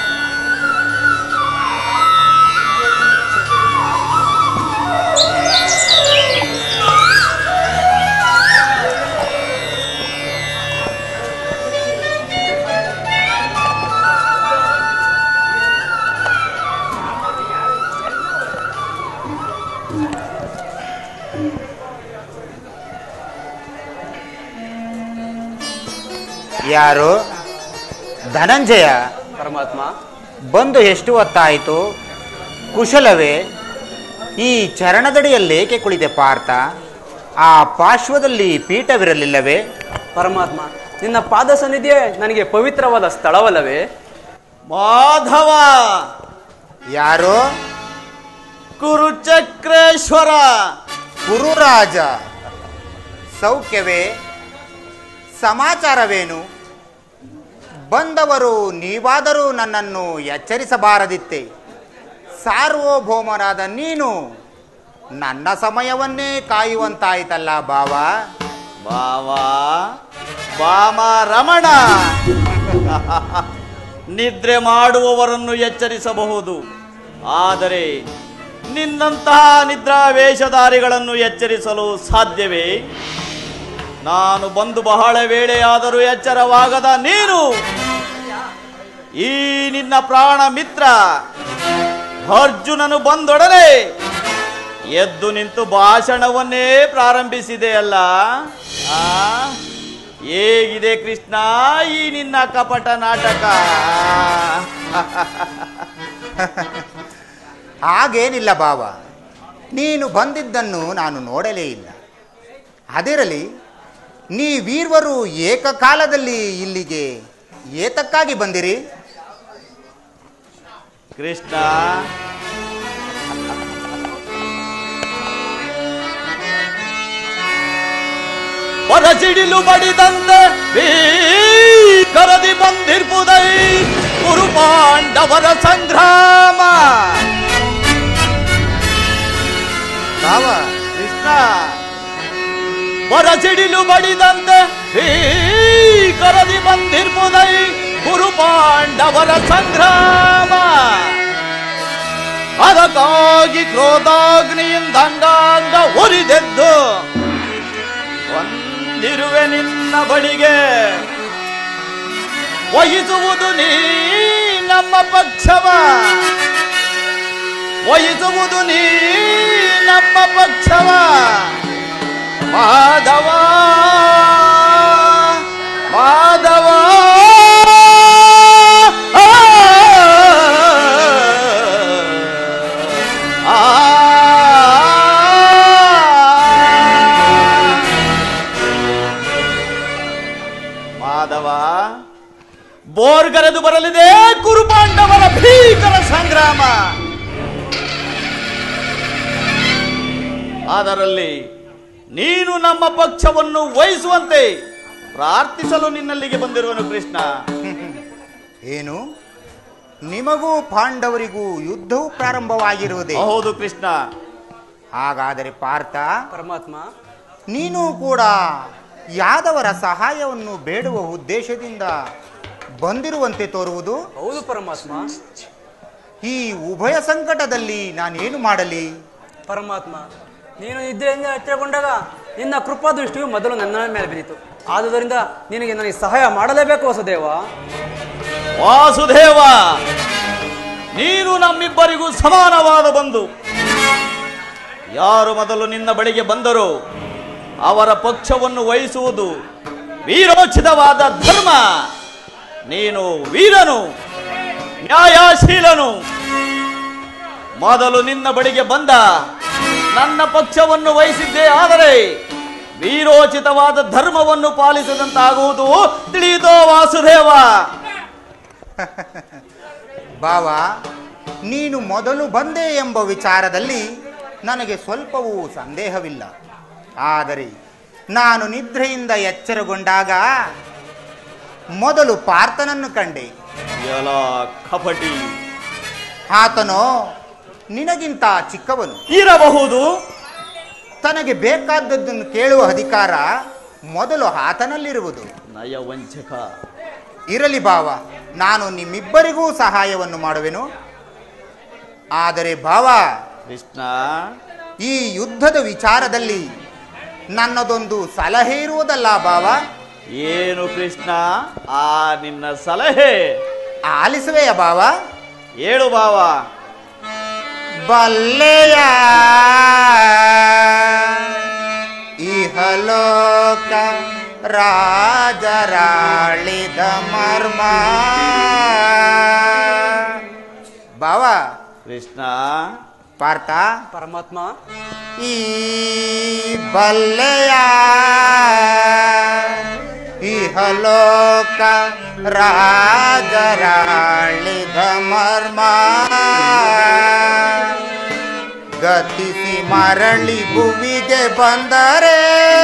E: ಯಾರು? ಧನಂಜಯ
C: ಪರಮಾತ್ಮ,
E: ಬಂದು ಎಷ್ಟು ಹೊತ್ತಾಯಿತು? ಕುಶಲವೇ? ಈ ಚರಣದಡಿಯಲ್ಲೇಕೆ ಕುಳಿತೆ ಪಾರ್ಥ? ಆ ಪಾರ್ಶ್ವದಲ್ಲಿ ಪೀಠವಿರಲಿಲ್ಲವೇ?
C: ಪರಮಾತ್ಮ, ನಿನ್ನ ಪಾದ ಸನ್ನಿಧಿಯೇ ನನಗೆ ಪವಿತ್ರವಾದ ಸ್ಥಳವಲ್ಲವೇ?
A: ಮಾಧವ.
E: ಯಾರು?
A: ಕುರುಚಕ್ರೇಶ್ವರ.
E: ಕುರುರಾಜ, ಸೌಖ್ಯವೇ? ಸಮಾಚಾರವೇನು? ಬಂದವರು ನೀವಾದರೂ ನನ್ನನ್ನು ಎಚ್ಚರಿಸಬಾರದಿತ್ತೆ. ಸಾರ್ವಭೌಮನಾದ ನೀನು ನನ್ನ ಸಮಯವನ್ನೇ ಕಾಯುವಂತಾಯಿತಲ್ಲ ಬಾವ.
A: ಬಾವ ಬಾಮ ರಮಣ. ನಿದ್ರೆ ಮಾಡುವವರನ್ನು ಎಚ್ಚರಿಸಬಹುದು, ಆದರೆ ನಿನ್ನಂತಹ ನಿದ್ರಾ ವೇಷಧಾರಿಗಳನ್ನು ಎಚ್ಚರಿಸಲು ಸಾಧ್ಯವೇ? ನಾನು ಬಂದು ಬಹಳ ವೇಳೆಯಾದರೂ ಎಚ್ಚರವಾಗದ ನೀನು ಈ ನಿನ್ನ ಪ್ರಾಣ ಮಿತ್ರ ಅರ್ಜುನನು ಬಂದೊಡನೆ ಎದ್ದು ನಿಂತು ಭಾಷಣವನ್ನೇ ಪ್ರಾರಂಭಿಸಿದೆಯಲ್ಲ. ಆ ಹೇಗಿದೆ ಕೃಷ್ಣ ಈ ನಿನ್ನ ಕಪಟ ನಾಟಕ?
E: ಹಾಗೇನಿಲ್ಲ ಬಾವ, ನೀನು ಬಂದಿದ್ದನ್ನು ನಾನು ನೋಡಲೇ ಇಲ್ಲ. ಅದಿರಲಿ, ನೀವೀರ್ವರು ಏಕಕಾಲದಲ್ಲಿ ಇಲ್ಲಿಗೆ ಏತಕ್ಕಾಗಿ ಬಂದಿರಿ?
A: ಕೃಷ್ಣ, ಹೊರಸಿಡಿಲು ಬಡಿದಂತೆ ಕರದಿ ಬಂದಿರ್ಪುದೈ ಕುರು ಪಾಂಡವರ ಸಂಗ್ರಾಮ.
E: ಬಾವ,
A: ಕೃಷ್ಣ, ಹೊರಸಿಡಿಲು ಬಡಿದಂತೆ ಕರದಿ ಬಂದಿರ್ಪುದೈ ಕುರು ಪಾಂಡವರ ಸಂಗ್ರಾಮ. ಅದಕ್ಕಾಗಿ ಕ್ರೋಧಾಗ್ನಿಯಿಂದ ಅಂಗಾಂಗ ಉರಿದೆದ್ದು ಒಂದಿರುವೆ ನಿನ್ನ ಬಳಿಗೆ. ವಹಿಸುವುದು ನೀ ನಮ್ಮ ಪಕ್ಷವ, ವಹಿಸುವುದು ನೀ ನಮ್ಮ ಪಕ್ಷವ. ಮಾಧವ ಮಾಧವ ಮಾಧವ, ಬೋರ್ಗರೆದು ಬರಲಿದೆ ಕುರುಪಾಂಡವರ ಭೀಕರ ಸಂಗ್ರಾಮ. ಅದರಲ್ಲಿ ನೀನು ನಮ್ಮ ಪಕ್ಷವನ್ನು ವಹಿಸುವಂತೆ ಪ್ರಾರ್ಥಿಸಲು ನಿನ್ನಲ್ಲಿಗೆ ಬಂದಿರುವನು ಕೃಷ್ಣ.
E: ಏನು ನಿಮಗೂ ಪಾಂಡವರಿಗೂ ಯುದ್ಧವು ಪ್ರಾರಂಭವಾಗಿರುವುದೇ?
A: ಹೌದು ಕೃಷ್ಣ.
E: ಹಾಗಾದರೆ ಪಾರ್ಥ,
C: ಪರಮಾತ್ಮ,
E: ನೀನು ಕೂಡ ಯಾದವರ ಸಹಾಯವನ್ನು ಬೇಡುವ ಉದ್ದೇಶದಿಂದ ಬಂದಿರುವಂತೆ ತೋರುವುದು?
C: ಹೌದು ಪರಮಾತ್ಮ.
E: ಈ ಉಭಯ ಸಂಕಟದಲ್ಲಿ ನಾನೇನು ಮಾಡಲಿ?
C: ಪರಮಾತ್ಮ, ನೀನು ನಿದ್ರೆಯಿಂದ ಎಚ್ಚರಗೊಂಡಾಗ ನಿನ್ನ ಕೃಪಾ ದೃಷ್ಟಿಯು ಮೊದಲು ನನ್ನ ಮೇಲೆ ಬಿದ್ದಿತು. ಆದುದರಿಂದ ನಿನಗೆ ನನಗೆ ಸಹಾಯ ಮಾಡಲೇಬೇಕು ವಸುದೇವ.
A: ವಾಸುದೇವ, ನೀನು ನಮ್ಮಿಬ್ಬರಿಗೂ ಸಮಾನವಾದ ಬಂಧು. ಯಾರು ಮೊದಲು ನಿನ್ನ ಬಳಿಗೆ ಬಂದರೋ ಅವರ ಪಕ್ಷವನ್ನು ವಹಿಸುವುದು ವೀರೋಚಿತವಾದ ಧರ್ಮ. ನೀನು ವೀರನು, ನ್ಯಾಯಶೀಲನು. ಮೊದಲು ನಿನ್ನ ಬಳಿಗೆ ಬಂದ ನನ್ನ ಪಕ್ಷವನ್ನು ವಹಿಸಿದ್ದೇ ಆದರೆ ವೀರೋಚಿತವಾದ ಧರ್ಮವನ್ನು ಪಾಲಿಸದಂತಾಗುವುದು ತಿಳಿಯುತ್ತೋ ವಾಸುದೇವ?
E: ಬಾವ, ನೀನು ಮೊದಲು ಬಂದೆ ಎಂಬ ವಿಚಾರದಲ್ಲಿ ನನಗೆ ಸ್ವಲ್ಪವೂ ಸಂದೇಹವಿಲ್ಲ. ಆದರೆ ನಾನು ನಿದ್ರೆಯಿಂದ ಎಚ್ಚರಗೊಂಡಾಗ ಮೊದಲು ಪಾರ್ಥನನ್ನು ಕಂಡೆ.
A: ಎಲ್ಲ ಕಪಟಿ.
E: ಆತನೋ ನಿನಗಿಂತ ಚಿಕ್ಕವನು
A: ಇರಬಹುದು.
E: ತನಗೆ ಬೇಕಾದದ್ದನ್ನು ಕೇಳುವ ಅಧಿಕಾರ ಮೊದಲು ಆತನಲ್ಲಿರುವುದು.
A: ನಯವಂಚಕ.
E: ಇರಲಿ ಬಾವ, ನಾನು ನಿಮ್ಮಿಬ್ಬರಿಗೂ ಸಹಾಯವನ್ನು ಮಾಡುವೆನು. ಆದರೆ ಬಾವ
A: ಕೃಷ್ಣ,
E: ಈ ಯುದ್ಧದ ವಿಚಾರದಲ್ಲಿ ನನ್ನದೊಂದು ಸಲಹೆ ಇರುವುದಲ್ಲ ಬಾವ?
A: ಏನು ಕೃಷ್ಣ ಆ ನಿನ್ನ ಸಲಹೆ?
E: ಆಲಿಸುವೆಯ ಬಾವ?
A: ಹೇಳು ಬಾವ.
E: ಬಲ್ಲೆಯ ಇಹಲೋಕ ರಾಜರಾಳಿದ ಮರ್ಮ. ಬಾವ
A: ಕೃಷ್ಣ,
E: ಪಾರ್ಥ,
C: ಪರಮಾತ್ಮ,
E: ಈ ಬಲ್ಲೆಯ ಇಹಲೋಕ ರಾಜರಾಳಿದ ಮರ್ಮ. ಗತಿಸಿ ಮರಳಿ ಭುವಿಗೆ ಬಂದರೆ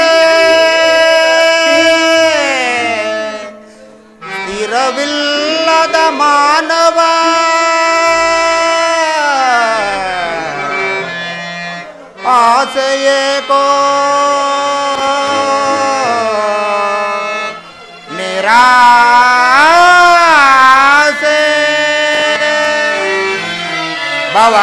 E: ಸ್ಥಿರವಿಲ್ಲದ ಮಾನವ ಆಸೆಯೇಕೋ ನಿರಾಸೆ. ಬಾವ,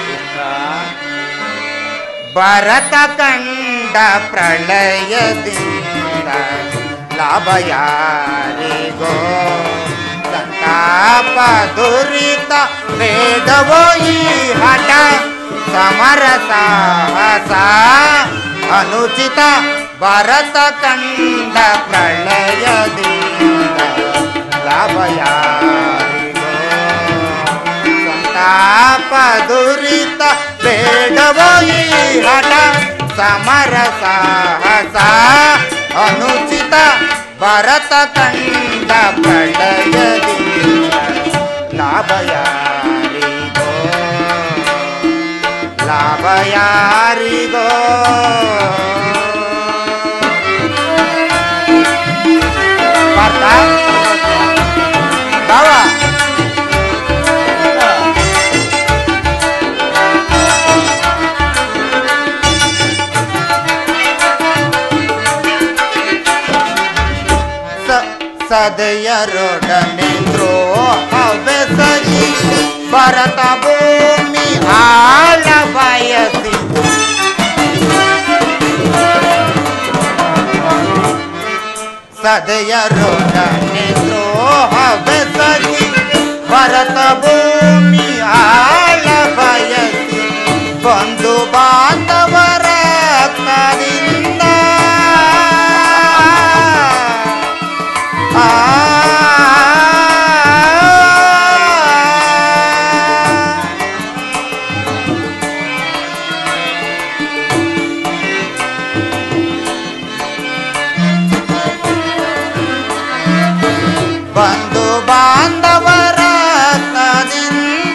E: ಭರತ ಕಂಡ ಪ್ರಳಯದಿಂದ ಲಾಭ ಯಾರಿಗೋ? ಸಂತಾಪ ದುರಿತ ಬೇಡವೋ ಈ ಹಠ? ಸಮರ ಸಾಹಸ ಅನುಚಿತ ಭರತ ಕಂಡ ಪ್ರಳಯದಿಂದ ಲಾಭ ಯಾರಿಗೋ? ಸಂತಾಪ ದುರಿತ ಬೇಡವೋ ಈ ಹಠ? ಸಮರ ಸಾಹಸ ಅನುಚಿತ ಭರತ ಕಂಡ ಪ್ರಳಯದಿಂದ ಲಾಭ ಯಾರಿಗೋ? ಲಾಭ ಯಾರಿಗೋ? ಪಾರ್ಥ, ಬಾವ, ಸದಯರೊಡನೆ ದ್ರೋಹವೆಸಗಿ ಭರತ ಭೂಮಿ ಆಳ ಬಯಸಿ ಸದಯರೊಡನೆ ದ್ರೋಹವೆಸಗಿ ಭರತ ಭೂಮಿ ಆಳ ಬಯಸಿ ಬಂಧು ಬಾಂಧವರ ರಕ್ತದಿಂದ ಬಂಧು ಬಾಂಧವರ ರಕ್ತದಿಂದ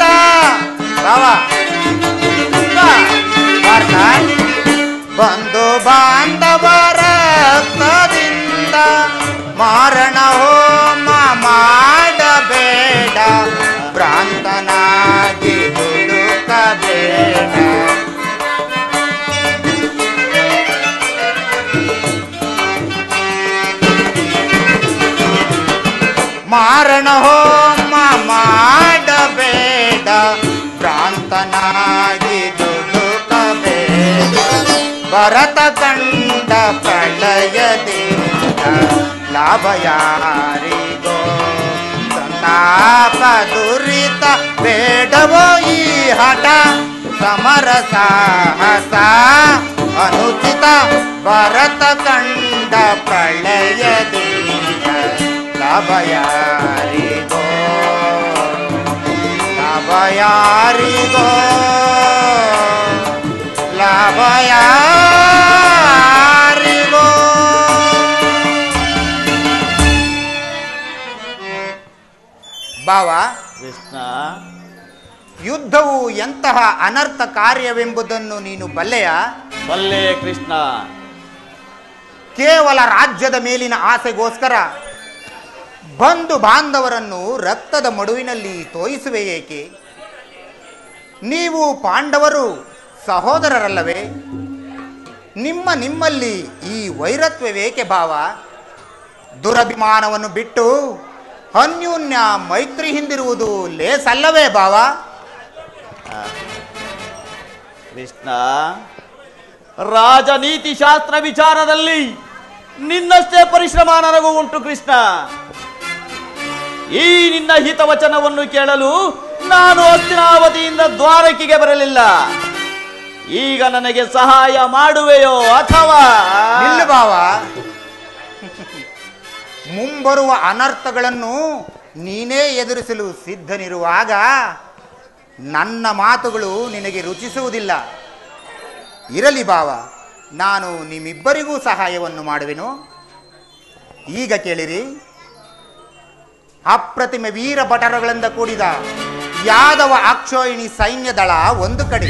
E: ಬಂಧು ಬಾಂಧವರ ರಕ್ತದಿಂದ ಮಾರಣ ಹೋಮ ಮಾಡಬೇಡ. ಭ್ರಾಂತ ಮಾರಣ ಹೋಮ ಮಾಡಬೇಡ, ಭ್ರಾಂತನಾಗಿ ದುಡುಕಬೇಡ. ಭರತ ಕಂಡ ಪ್ರಳಯದಿಂದ ಲಾಭ ಯಾರಿಗೋ, ಸಂತಾಪ ದುರಿತ ಬೇಡವೋ ಈ ಹಠ. ಸಮರ ಸಾಹಸ ಅನುಚಿತ, ಭರತ ಕಂಡ ಪ್ರಳಯದಿಂದ ಲಾಭ ಯಾರಿಗೋ, ಲಾಭ ಯಾರಿಗೋ, ಲಾಭ ಯಾರಿಗೋ. ಭಾವ,
A: ಕೃಷ್ಣ,
E: ಯುದ್ಧವು ಎಂತಹ ಅನರ್ಥ ಕಾರ್ಯವೆಂಬುದನ್ನು ನೀನು ಬಲ್ಲೆಯ?
A: ಬಲ್ಲೆ ಕೃಷ್ಣ.
E: ಕೇವಲ ರಾಜ್ಯದ ಮೇಲಿನ ಆಸೆಗೋಸ್ಕರ ಬಂಧು ಬಾಂಧವರನ್ನು ರಕ್ತದ ಮಡುವಿನಲ್ಲಿ ತೋಯಿಸುವೆ ಏಕೆ? ನೀವು ಪಾಂಡವರು ಸಹೋದರರಲ್ಲವೇ? ನಿಮ್ಮ ನಿಮ್ಮಲ್ಲಿ ಈ ವೈರತ್ವವೇಕೆ ಭಾವ? ದುರಭಿಮಾನವನ್ನು ಬಿಟ್ಟು ಅನ್ಯೋನ್ಯ ಮೈತ್ರಿ ಹಿಂದಿರುವುದು ಲೇಸಲ್ಲವೇ ಭಾವ?
A: ಕೃಷ್ಣ, ರಾಜನೀತಿ ಶಾಸ್ತ್ರ ವಿಚಾರದಲ್ಲಿ ನಿನ್ನಷ್ಟೇ ಪರಿಶ್ರಮ ನನಗೂ ಉಂಟು ಕೃಷ್ಣ. ಈ ನಿನ್ನ ಹಿತವಚನವನ್ನು ಕೇಳಲು ನಾನು ಹಸ್ತಿನಾವತಿಯಿಂದ ದ್ವಾರಕಿಗೆ ಬರಲಿಲ್ಲ. ಈಗ ನನಗೆ ಸಹಾಯ ಮಾಡುವೆಯೋ ಅಥವಾ?
E: ನಿಲ್ಲು ಭಾವ, ಮುಂಬರುವ ಅನರ್ಥಗಳನ್ನು ನೀನೇ ಎದುರಿಸಲು ಸಿದ್ಧನಿರುವಾಗ ನನ್ನ ಮಾತುಗಳು ನಿನಗೆ ರುಚಿಸುವುದಿಲ್ಲ. ಇರಲಿ ಭಾವ, ನಾನು ನಿಮ್ಮಿಬ್ಬರಿಗೂ ಸಹಾಯವನ್ನು ಮಾಡುವೆನು. ಈಗ ಕೇಳಿರಿ. ಅಪ್ರತಿಮ ವೀರ ಭಟರುಗಳಿಂದ ಕೂಡಿದ ಯಾದವ ಅಕ್ಷೋಹಿಣಿ ಸೈನ್ಯ ದಳ ಒಂದು ಕಡೆ,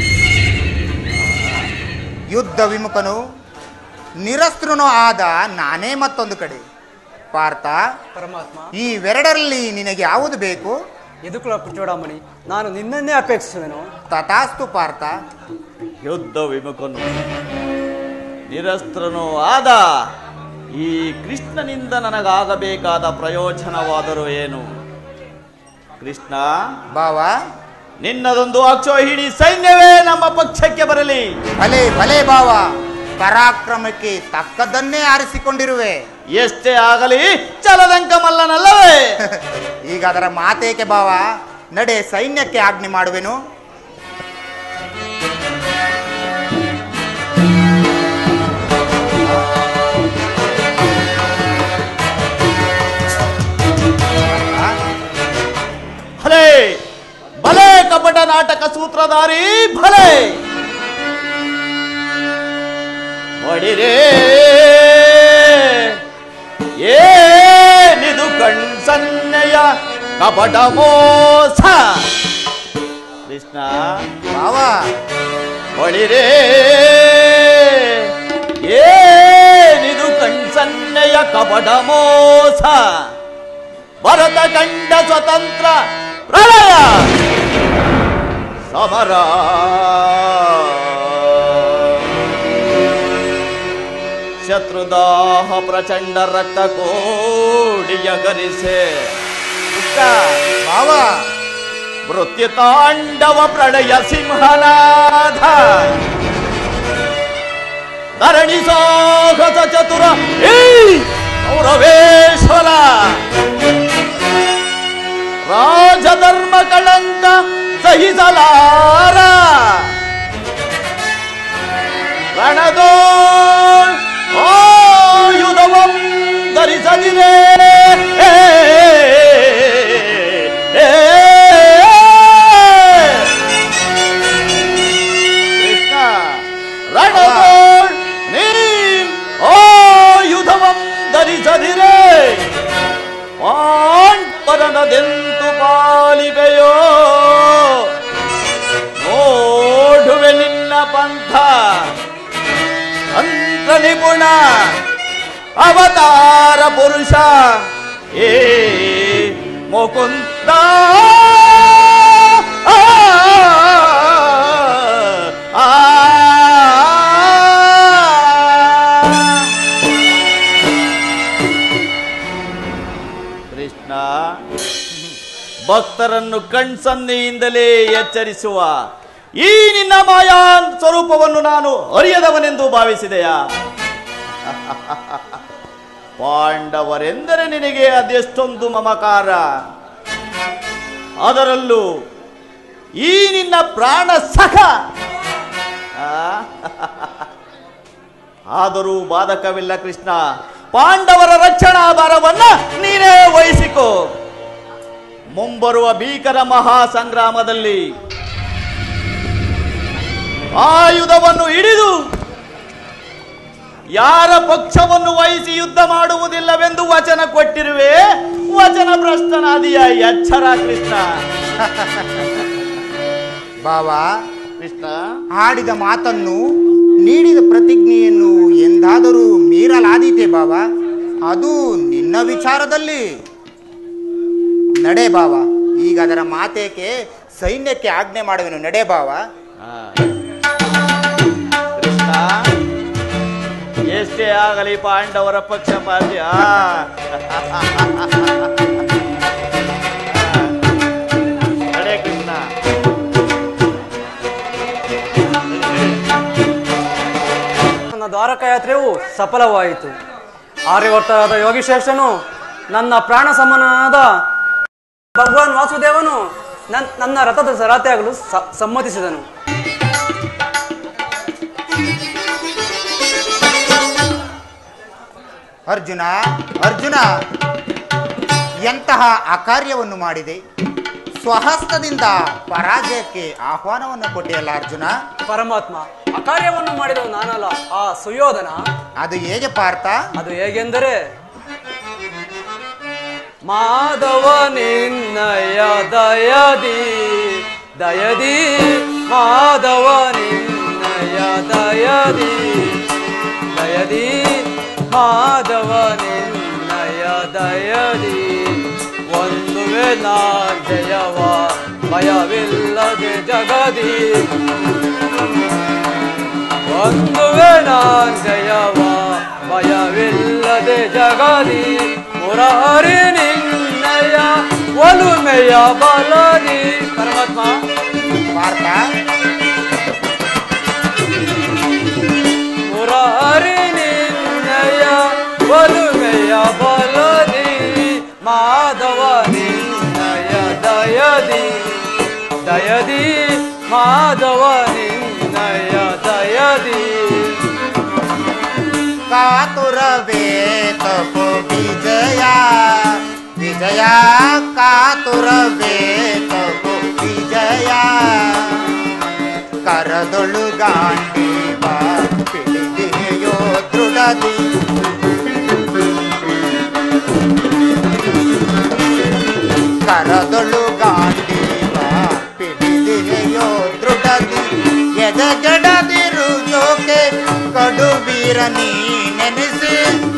E: ಯುದ್ಧ ವಿಮುಖನು ನಿರಸ್ತ್ರನೂ ಆದ ನಾನೇ ಮತ್ತೊಂದು ಕಡೆ. ಪಾರ್ಥ,
C: ಪರಮಾತ್ಮ,
E: ಈ ವೆರಡರಲ್ಲಿ ನಿನಗೆ ಯಾವುದು ಬೇಕು?
C: ಯದುಕುಲ ಚೂಡಾಮಣಿ, ನಾನು ನಿನ್ನನ್ನೇ ಅಪೇಕ್ಷಿಸುವೆನು.
E: ತಥಾಸ್ತು ಪಾರ್ಥ.
A: ಯುದ್ಧ ವಿಮುಖನು ನಿರಸ್ತ್ರನೂ ಆದ ಈ ಕೃಷ್ಣನಿಂದ ನನಗಾಗಬೇಕಾದ ಪ್ರಯೋಜನವಾದರೂ ಏನು? ಕೃಷ್ಣ,
E: ಭಾವ,
A: ನಿನ್ನದೊಂದು ಅಕ್ಷೋಹಿಣಿ ಸೈನ್ಯವೇ ನಮ್ಮ ಪಕ್ಷಕ್ಕೆ ಬರಲಿ.
E: ಭಲೆ ಭಲೆ ಭಾವ, ಪರಾಕ್ರಮಕ್ಕೆ ತಕ್ಕದನ್ನೇ ಆರಿಸಿಕೊಂಡಿರುವೆ.
A: ಎಷ್ಟೇ ಆಗಲಿ ಚಲದಂಕ ಮಲ್ಲನಲ್ಲವೇ?
E: ಈಗ ಅದರ ಮಾತೇಕೆ ಭಾವ? ನಡೆ, ಸೈನ್ಯಕ್ಕೆ ಆಜ್ಞೆ ಮಾಡುವೆನು.
A: ಭಲೆ ಭಲೆ ಕಪಟ ನಾಟಕ ಸೂತ್ರಧಾರಿ, ಭಲೆ ಹೊಡಿರೇ. ಏನಿದು ಕಣ್ಸನ್ನೆಯ ಕಪಟ ಮೋಸ? ಕೃಷ್ಣ,
E: ಭಾವ,
A: ಹೊಳಿರೇ. ಏನಿದು ಕಣ್ಸನ್ನೆಯ ಕಪಟ ಮೋಸ? ಭರತ ಕಂಡ ಸ್ವತಂತ್ರ ಪ್ರಳಯ ಸಮರ. ಶತ್ರುದಾಹ ಪ್ರಚಂಡ ರಕ್ತ ಕೋಡಿಯ ಗರಿಸೆ.
E: ಭಾವ,
A: ಮೃತ್ಯು ತಾಂಡವ ಪ್ರಳಯ ಸಿಂಹನಾಥ. ಧರಣಿ ಸಾಹಸ ಚತುರ ಈ ಕೌರವೇಶ್ವರ. ರಾಜಧರ್ಮ ಕಳಂಕ ಸಹಿಸಲಾರ. ರಣದೋ ಆಯುಧವಂ ಧರಿಸದಿರೇ. ಕೃಷ್ಣ, ರಣದೋ ನೀನ್ ಆಯುಧವಂ ಧರಿಸದಿರೇ. ಪಾಂಡವರನದೆಂತು ಪಾಲಿವೆಯೋ, ನೋಡುವೆ ನಿನ್ನ ಪಂಥ. ತಂತ್ರ ನಿಪುಣ ಅವತಾರ ಪುರುಷ ಏ ಮುಕುಂದ. ಆ, ಆ, ಕೃಷ್ಣ, ಭಕ್ತರನ್ನು ಕಣ್ಸನ್ನೆಯಿಂದಲೇ ಎಚ್ಚರಿಸುವ ಈ ನಿನ್ನ ಮಾಯಾ ಸ್ವರೂಪವನ್ನು ನಾನು ಅರಿಯದವನೆಂದು ಭಾವಿಸಿದೆಯಾ? ಪಾಂಡವರೆಂದರೆ ನಿನಗೆ ಅದೆಷ್ಟೊಂದು ಮಮಕಾರ, ಅದರಲ್ಲೂ ಈ ನಿನ್ನ ಪ್ರಾಣ ಸಖ. ಆದರೂ ಬಾಧಕವಿಲ್ಲ ಕೃಷ್ಣ, ಪಾಂಡವರ ರಕ್ಷಣಾ ಭಾರವನ್ನ ನೀನೇ ವಹಿಸಿಕೋ. ಮುಂಬರುವ ಭೀಕರ ಮಹಾ ಸಂಗ್ರಾಮದಲ್ಲಿ ಆಯುಧವನ್ನು ಹಿಡಿದು ಯಾರ ಪಕ್ಷವನ್ನು ವಹಿಸಿ ಯುದ್ಧ ಮಾಡುವುದಿಲ್ಲವೆಂದು ವಚನ ಕೊಟ್ಟಿರುವೆ. ವಚನ ಭ್ರಷ್ಟನಾದಿಯ ಎಚ್ಚರ ಕೃಷ್ಣ.
E: ಬಾವಾ,
A: ಕೃಷ್ಣ
E: ಆಡಿದ ಮಾತನ್ನು ನೀಡಿದ ಪ್ರತಿಜ್ಞೆಯನ್ನು ಎಂದಾದರೂ ಮೀರಲಾದೀತೆ ಬಾವಾ? ಅದು ನಿನ್ನ ವಿಚಾರದಲ್ಲಿ. ನಡೆ ಬಾವ, ಈಗ ಅದರ ಮಾತೇಕೆ, ಸೈನ್ಯಕ್ಕೆ ಆಜ್ಞೆ ಮಾಡುವೆನು. ನಡೆ ಬಾವ.
A: ಕೃಷ್ಣ, ಎಷ್ಟೇ ಆಗಲಿ ಪಾಂಡವರ ಪಕ್ಷಪಾತಿ. ನಡೆ ಕೃಷ್ಣ.
C: ನನ್ನ ದ್ವಾರಕ ಯಾತ್ರೆಯು ಸಫಲವಾಯಿತು. ಆರ್ಯವರ್ತಾದ ಯೋಗಿಶ್ರೇಷ್ಠನು, ನನ್ನ ಪ್ರಾಣ ಸಮಾನನಾದ ಭಗವಾನ್ ವಾಸುದೇವನು ನನ್ನ ರಥದ ಸರಾತೆಯಾಗಲು ಸಮ್ಮತಿಸಿದನು.
E: ಅರ್ಜುನ, ಅರ್ಜುನ, ಎಂತಹ ಅಕಾರ್ಯವನ್ನು ಮಾಡಿದೆ. ಸ್ವಹಸ್ತದಿಂದ ಪರಾಜಯಕ್ಕೆ ಆಹ್ವಾನವನ್ನು ಕೊಟ್ಟಿಯಲ್ಲ ಅರ್ಜುನ.
C: ಪರಮಾತ್ಮ, ಅಕಾರ್ಯವನ್ನು ಮಾಡಿದ ನಾನಲ್ಲ, ಆ ಸುಯೋಧನ.
E: ಅದು ಹೇಗೆ ಪಾರ್ಥ?
C: ಅದು ಹೇಗೆಂದರೆ, ಮಾಧವ ನಿನ್ನಯ ದಯದಿ ದಯದಿ ಮಾಧವ ನಿನ್ನಯ ದಯದಿ ದಯದಿ ಮಾಧವ ನಿನ್ನಯ ದಯದಿ ಒಂದುವೆ ನಾ ಜಯವ ಭಯವಿಲ್ಲದೆ ಜಗದಿ ಒಂದುವೆ ನಾ ಜಯವ ಭಯವಿಲ್ಲದೆ ಜಗದಿ ಮುರಾರಿ ನಿನ್ನಯ ಒಲುಮೆಯ ಬಲದಿ. ಪರಮಾತ್ಮ,
E: ಪಾರ್ಥ,
C: ಮುರಾರಿ ನಿನ್ನಯ ಒಲುಮೆಯ ಬಲದಿ ಮಾಧವ ನಿನ್ನಯ ದಯದಿ ದಯದಿ ಮಾಧವ ನಿನ್ನಯ ದಯದಿ
E: ಕಾತುರವೇ ತಪೋ ವಿಜಯ ವಿಜಯ ಕಾತುರವೇ ತಪೋ ವಿಜಯ ಕರದೊಳು ಗಾಂಡೀವ ಪಿಡಿದೆಯೋ ದೃಢದಿ ಕರದೊಳು ಗಾಂಡೀವ ಪಿಡಿದೆಯೋ ದೃಢದಿ ಎದೆಗಡದಿರು ಜೋಕೆ ಕಡು ವೀರ ನೀ ನೆನೆಸಿ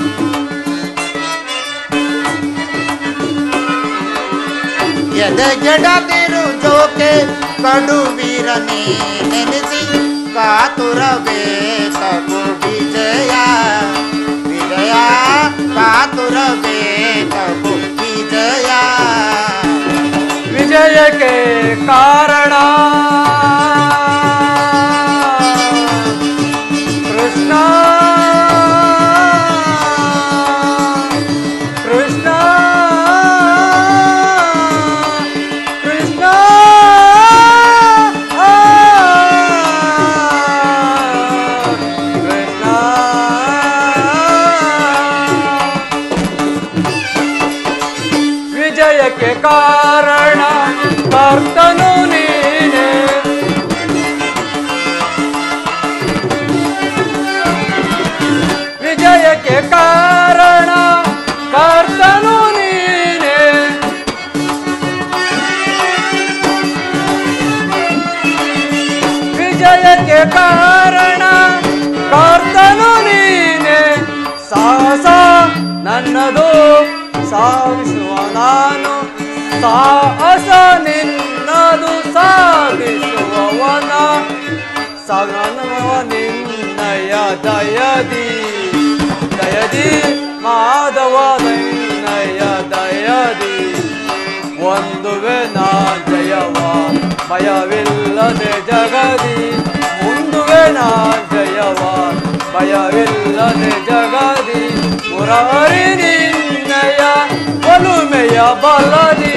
E: ಎದೆಗಡದಿರು ಜೋಕೆ ಕಡು ವೀರ ನೀ ನೆನೆಸಿ ಕಾತುರವೇ ತಗು ವಿಜಯ ವಿಜಯ ಕಾತುರವೇ ತಗು ವಿಜಯ
C: ವಿಜಯಕ್ಕೆ ಕಾರಣ ಕೃಷ್ಣ ಕೃಷ್ಣ ಕೃಷ್ಣ ಕೃಷ್ಣ ವಿಜಯಕ್ಕೆ ಕಾರಣ ಕರ್ತನು ನೀನೆ ವಿಜಯಕ್ಕೆ ಕಾರಣ ಕರ್ತನು ನೀನೆ ವಿಜಯಕ್ಕೆ ಕಾರಣ ಕರ್ತನು ನೀನೆ ಸಾಹಸ ನನ್ನದು ಸಾಗಿಸುವ ನಾನು ಸಾಹಸ ನಿನ್ನದು ಸಾಗಿಸುವವನ ಸಗನವ ನಿನ್ನಯ ದಯದಿ ದಯದಿ ಮಾಧವ ನಿನ್ನಯ ದಯದಿ ಒಂದುವೆ ನಾ ಜಯವ ಭಯವಿಲ್ಲದೆ ಜಗದಿ ಮುಂದುವೆ ನಾ ಜಯವ ಭಯವಿಲ್ಲದೆ ಜಗದಿ ಮುರಾರಿ ನಿನ್ನಯ ಒಲುಮೆಯ ಬಲದಿ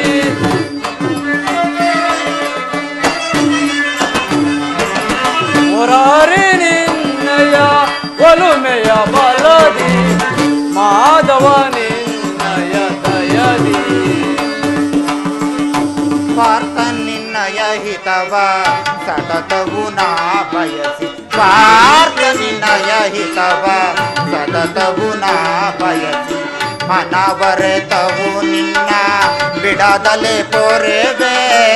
C: ಮುರಾರಿ ನಿನ್ನಯ ಒಲುಮೆಯ ಬಲದಿ ಮಾಧವ ನಿನ್ನಯ ದಯದಿ
E: ಪಾರ್ಥ ನಿನ್ನಯ ಹಿತವ ಸತತವು ನಾ ಬಯಸಿ ಪಾರ್ಥ ನಿನ್ನಯ ಹಿತವ ಸತತವು ನಾ ಬಯಸಿ ಮನವರೆತವು ನಿನ್ನ ಬಿಡದಲೆ ಪೊರೆವೆ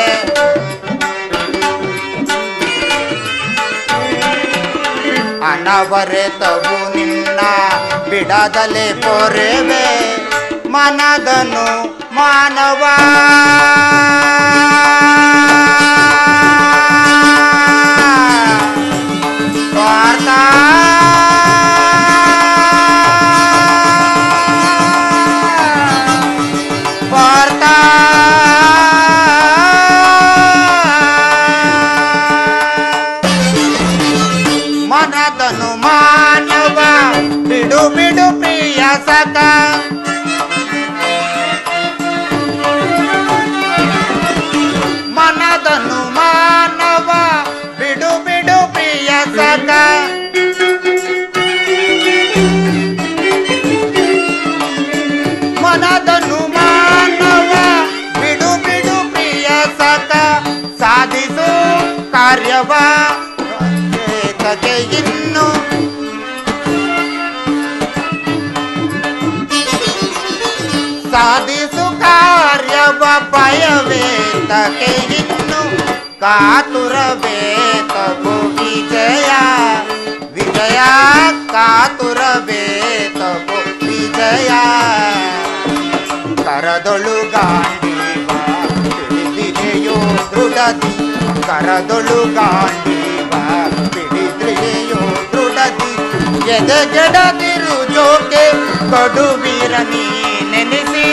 E: ಅನವರೆತವು ನಿನ್ನ ಬಿಡದಲೆ ಪೊರೆವೆ ಮನದನು ಮಾನವ ಪಾರ್ಥ ಪಾರ್ಥ ಮನದನು ಮಾನವ ಬಿಡು ಬಿಡು ಪ್ರಿಯ ಸಖ ಮನದನು ಮಾನವ ಬಿಡು ಬಿಡು ಪ್ರಿಯ ಸಖ ಮನದನು ಮಾನವ ಬಿಡು ಬಿಡು ಪ್ರಿಯ ಸಖ ಸಾಧಿಸು ಕಾರ್ಯವ ತಗೆ ಇನ್ನು ಸಾಧಿಸು ಕಾರ್ಯವ ಭಯವೇತಕ್ಕೆ ಇನ್ನು ಕಾತುರವೇತವು ವಿಜಯ ವಿಜಯ ಕಾತುರವೇತವು ವಿಜಯ ಕರದೊಳು ಗಾಂಡೀವ ಹಿಡಿದಿದೆಯೋ ದೃಢದಿ ಕರದೊಳು ಗಾಂಡೀವ ಹಿಡಿದಿದೆಯೋ ದೃಢದಿ ಎದೆಗೆಡದಿರು ಜೋಕೆ ಕಡುವೀರ ನೀ ನೆನೆಸಿ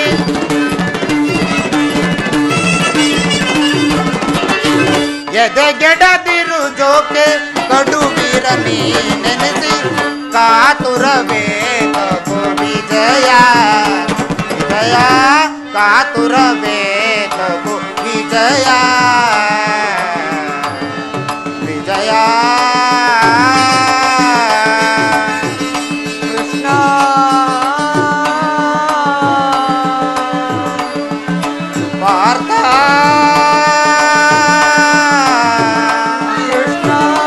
E: ಎದೆಗೆಡದಿರು ಜೋಕೆ ಕಡುವೀರ ನೀ ನೆನೆಸಿ ಕಾತುರವೇತವು ವಿಜಯ ವಿಜಯ ಕಾತುರವೇತವು ವಿಜಯ ವಿಜಯ
C: ಕೃಷ್ಣ
E: ಪಾರ್ಥ
C: ಕೃಷ್ಣ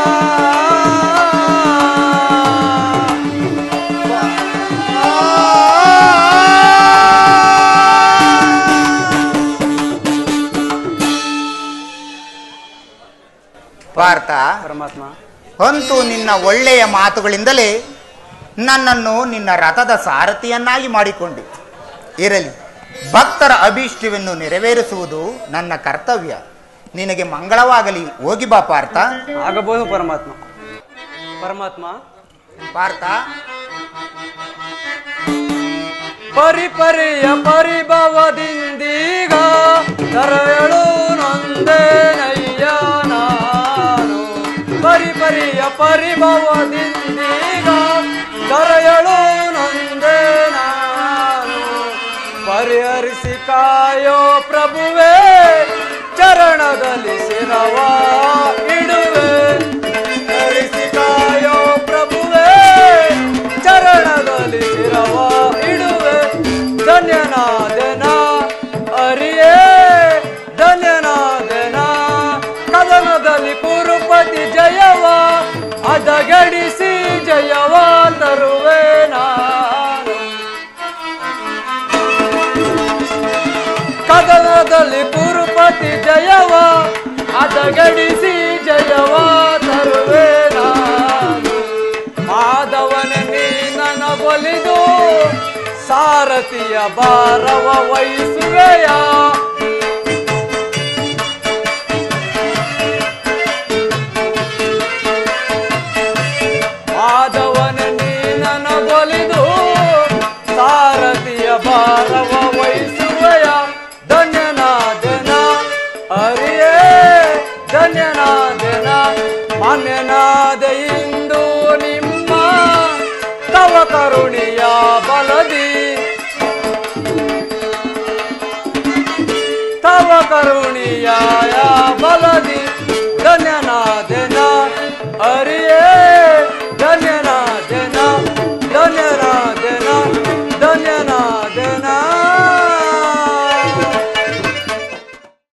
E: ಪಾರ್ಥ
C: ಪರಮಾತ್ಮ
E: ಅಂತೂ ನಿನ್ನ ಒಳ್ಳೆಯ ಮಾತುಗಳಿಂದಲೇ ನನ್ನನ್ನು ನಿನ್ನ ರಥದ ಸಾರಥಿಯನ್ನಾಗಿ ಮಾಡಿಕೊಂಡೆ. ಇರಲಿ, ಭಕ್ತರ ಅಭೀಷ್ಟವನ್ನು ನೆರವೇರಿಸುವುದು ನನ್ನ ಕರ್ತವ್ಯ. ನಿನಗೆ ಮಂಗಳವಾಗಲಿ. ಹೋಗಿ ಬಾ ಪಾರ್ಥ.
C: ಆಗಬಹುದು ಪರಮಾತ್ಮ. ಪರಮಾತ್ಮ
E: ಪಾರ್ಥ
C: ಪರಿಪರಿಯ ಪರಿಭವದಿಂದೀಗ ತರಳು ನೊಂದೇನಯ್ಯ ನಾನು ಪರಿಪರಿಯ ಪರಿಭವದಿಂದೀಗ ತರಳು ನೊಂದೆ ನಾನು ಪರಿಹರಿಸಿ ಕಾಯೋ ಪ್ರಭುವೇ ಚರಣದಲ್ಲಿ ಶಿರವ ಇಡುವೆ ಹರಿಸಿ ಕಾಯೋ ಪ್ರಭುವೇ ಚರಣದಲ್ಲಿ ಶಿರವ ಇಡುವೆ ಧನ್ಯನಾದೆನ ಅರಿಯೇ ಧನ್ಯನಾದೆನ ಕದನದಲ್ಲಿ ಕುರುಪತಿ ಜಯವ ಅದಗಡಿಸಿ ಜಯವ ತರುವೆ ನಾನು ಕದನದಲ್ಲಿ ಕುರುಪತಿ ಜಯವ ಅದಗಡಿಸಿ ಜಯವ ತರುವೆ ನಾನು ಮಾಧವನ ನೀ ನನ್ನ ಒಲಿದು ಸಾರಥಿಯ ಭಾರವ ವಹಿಸುವೆಯ ಮಾಧವನ ನೀ ನನ್ನ ಒಲಿದು ಸಾರಥಿಯ ಭಾರವ ವಹಿಸುವೆಯ ಧನ್ಯನಾದೆ ಕರುಣಿಯ ಬಲದಿ ತವ ಕರುಣಿಯ ಬಲದಿ ಧನ್ಯನಾದೆ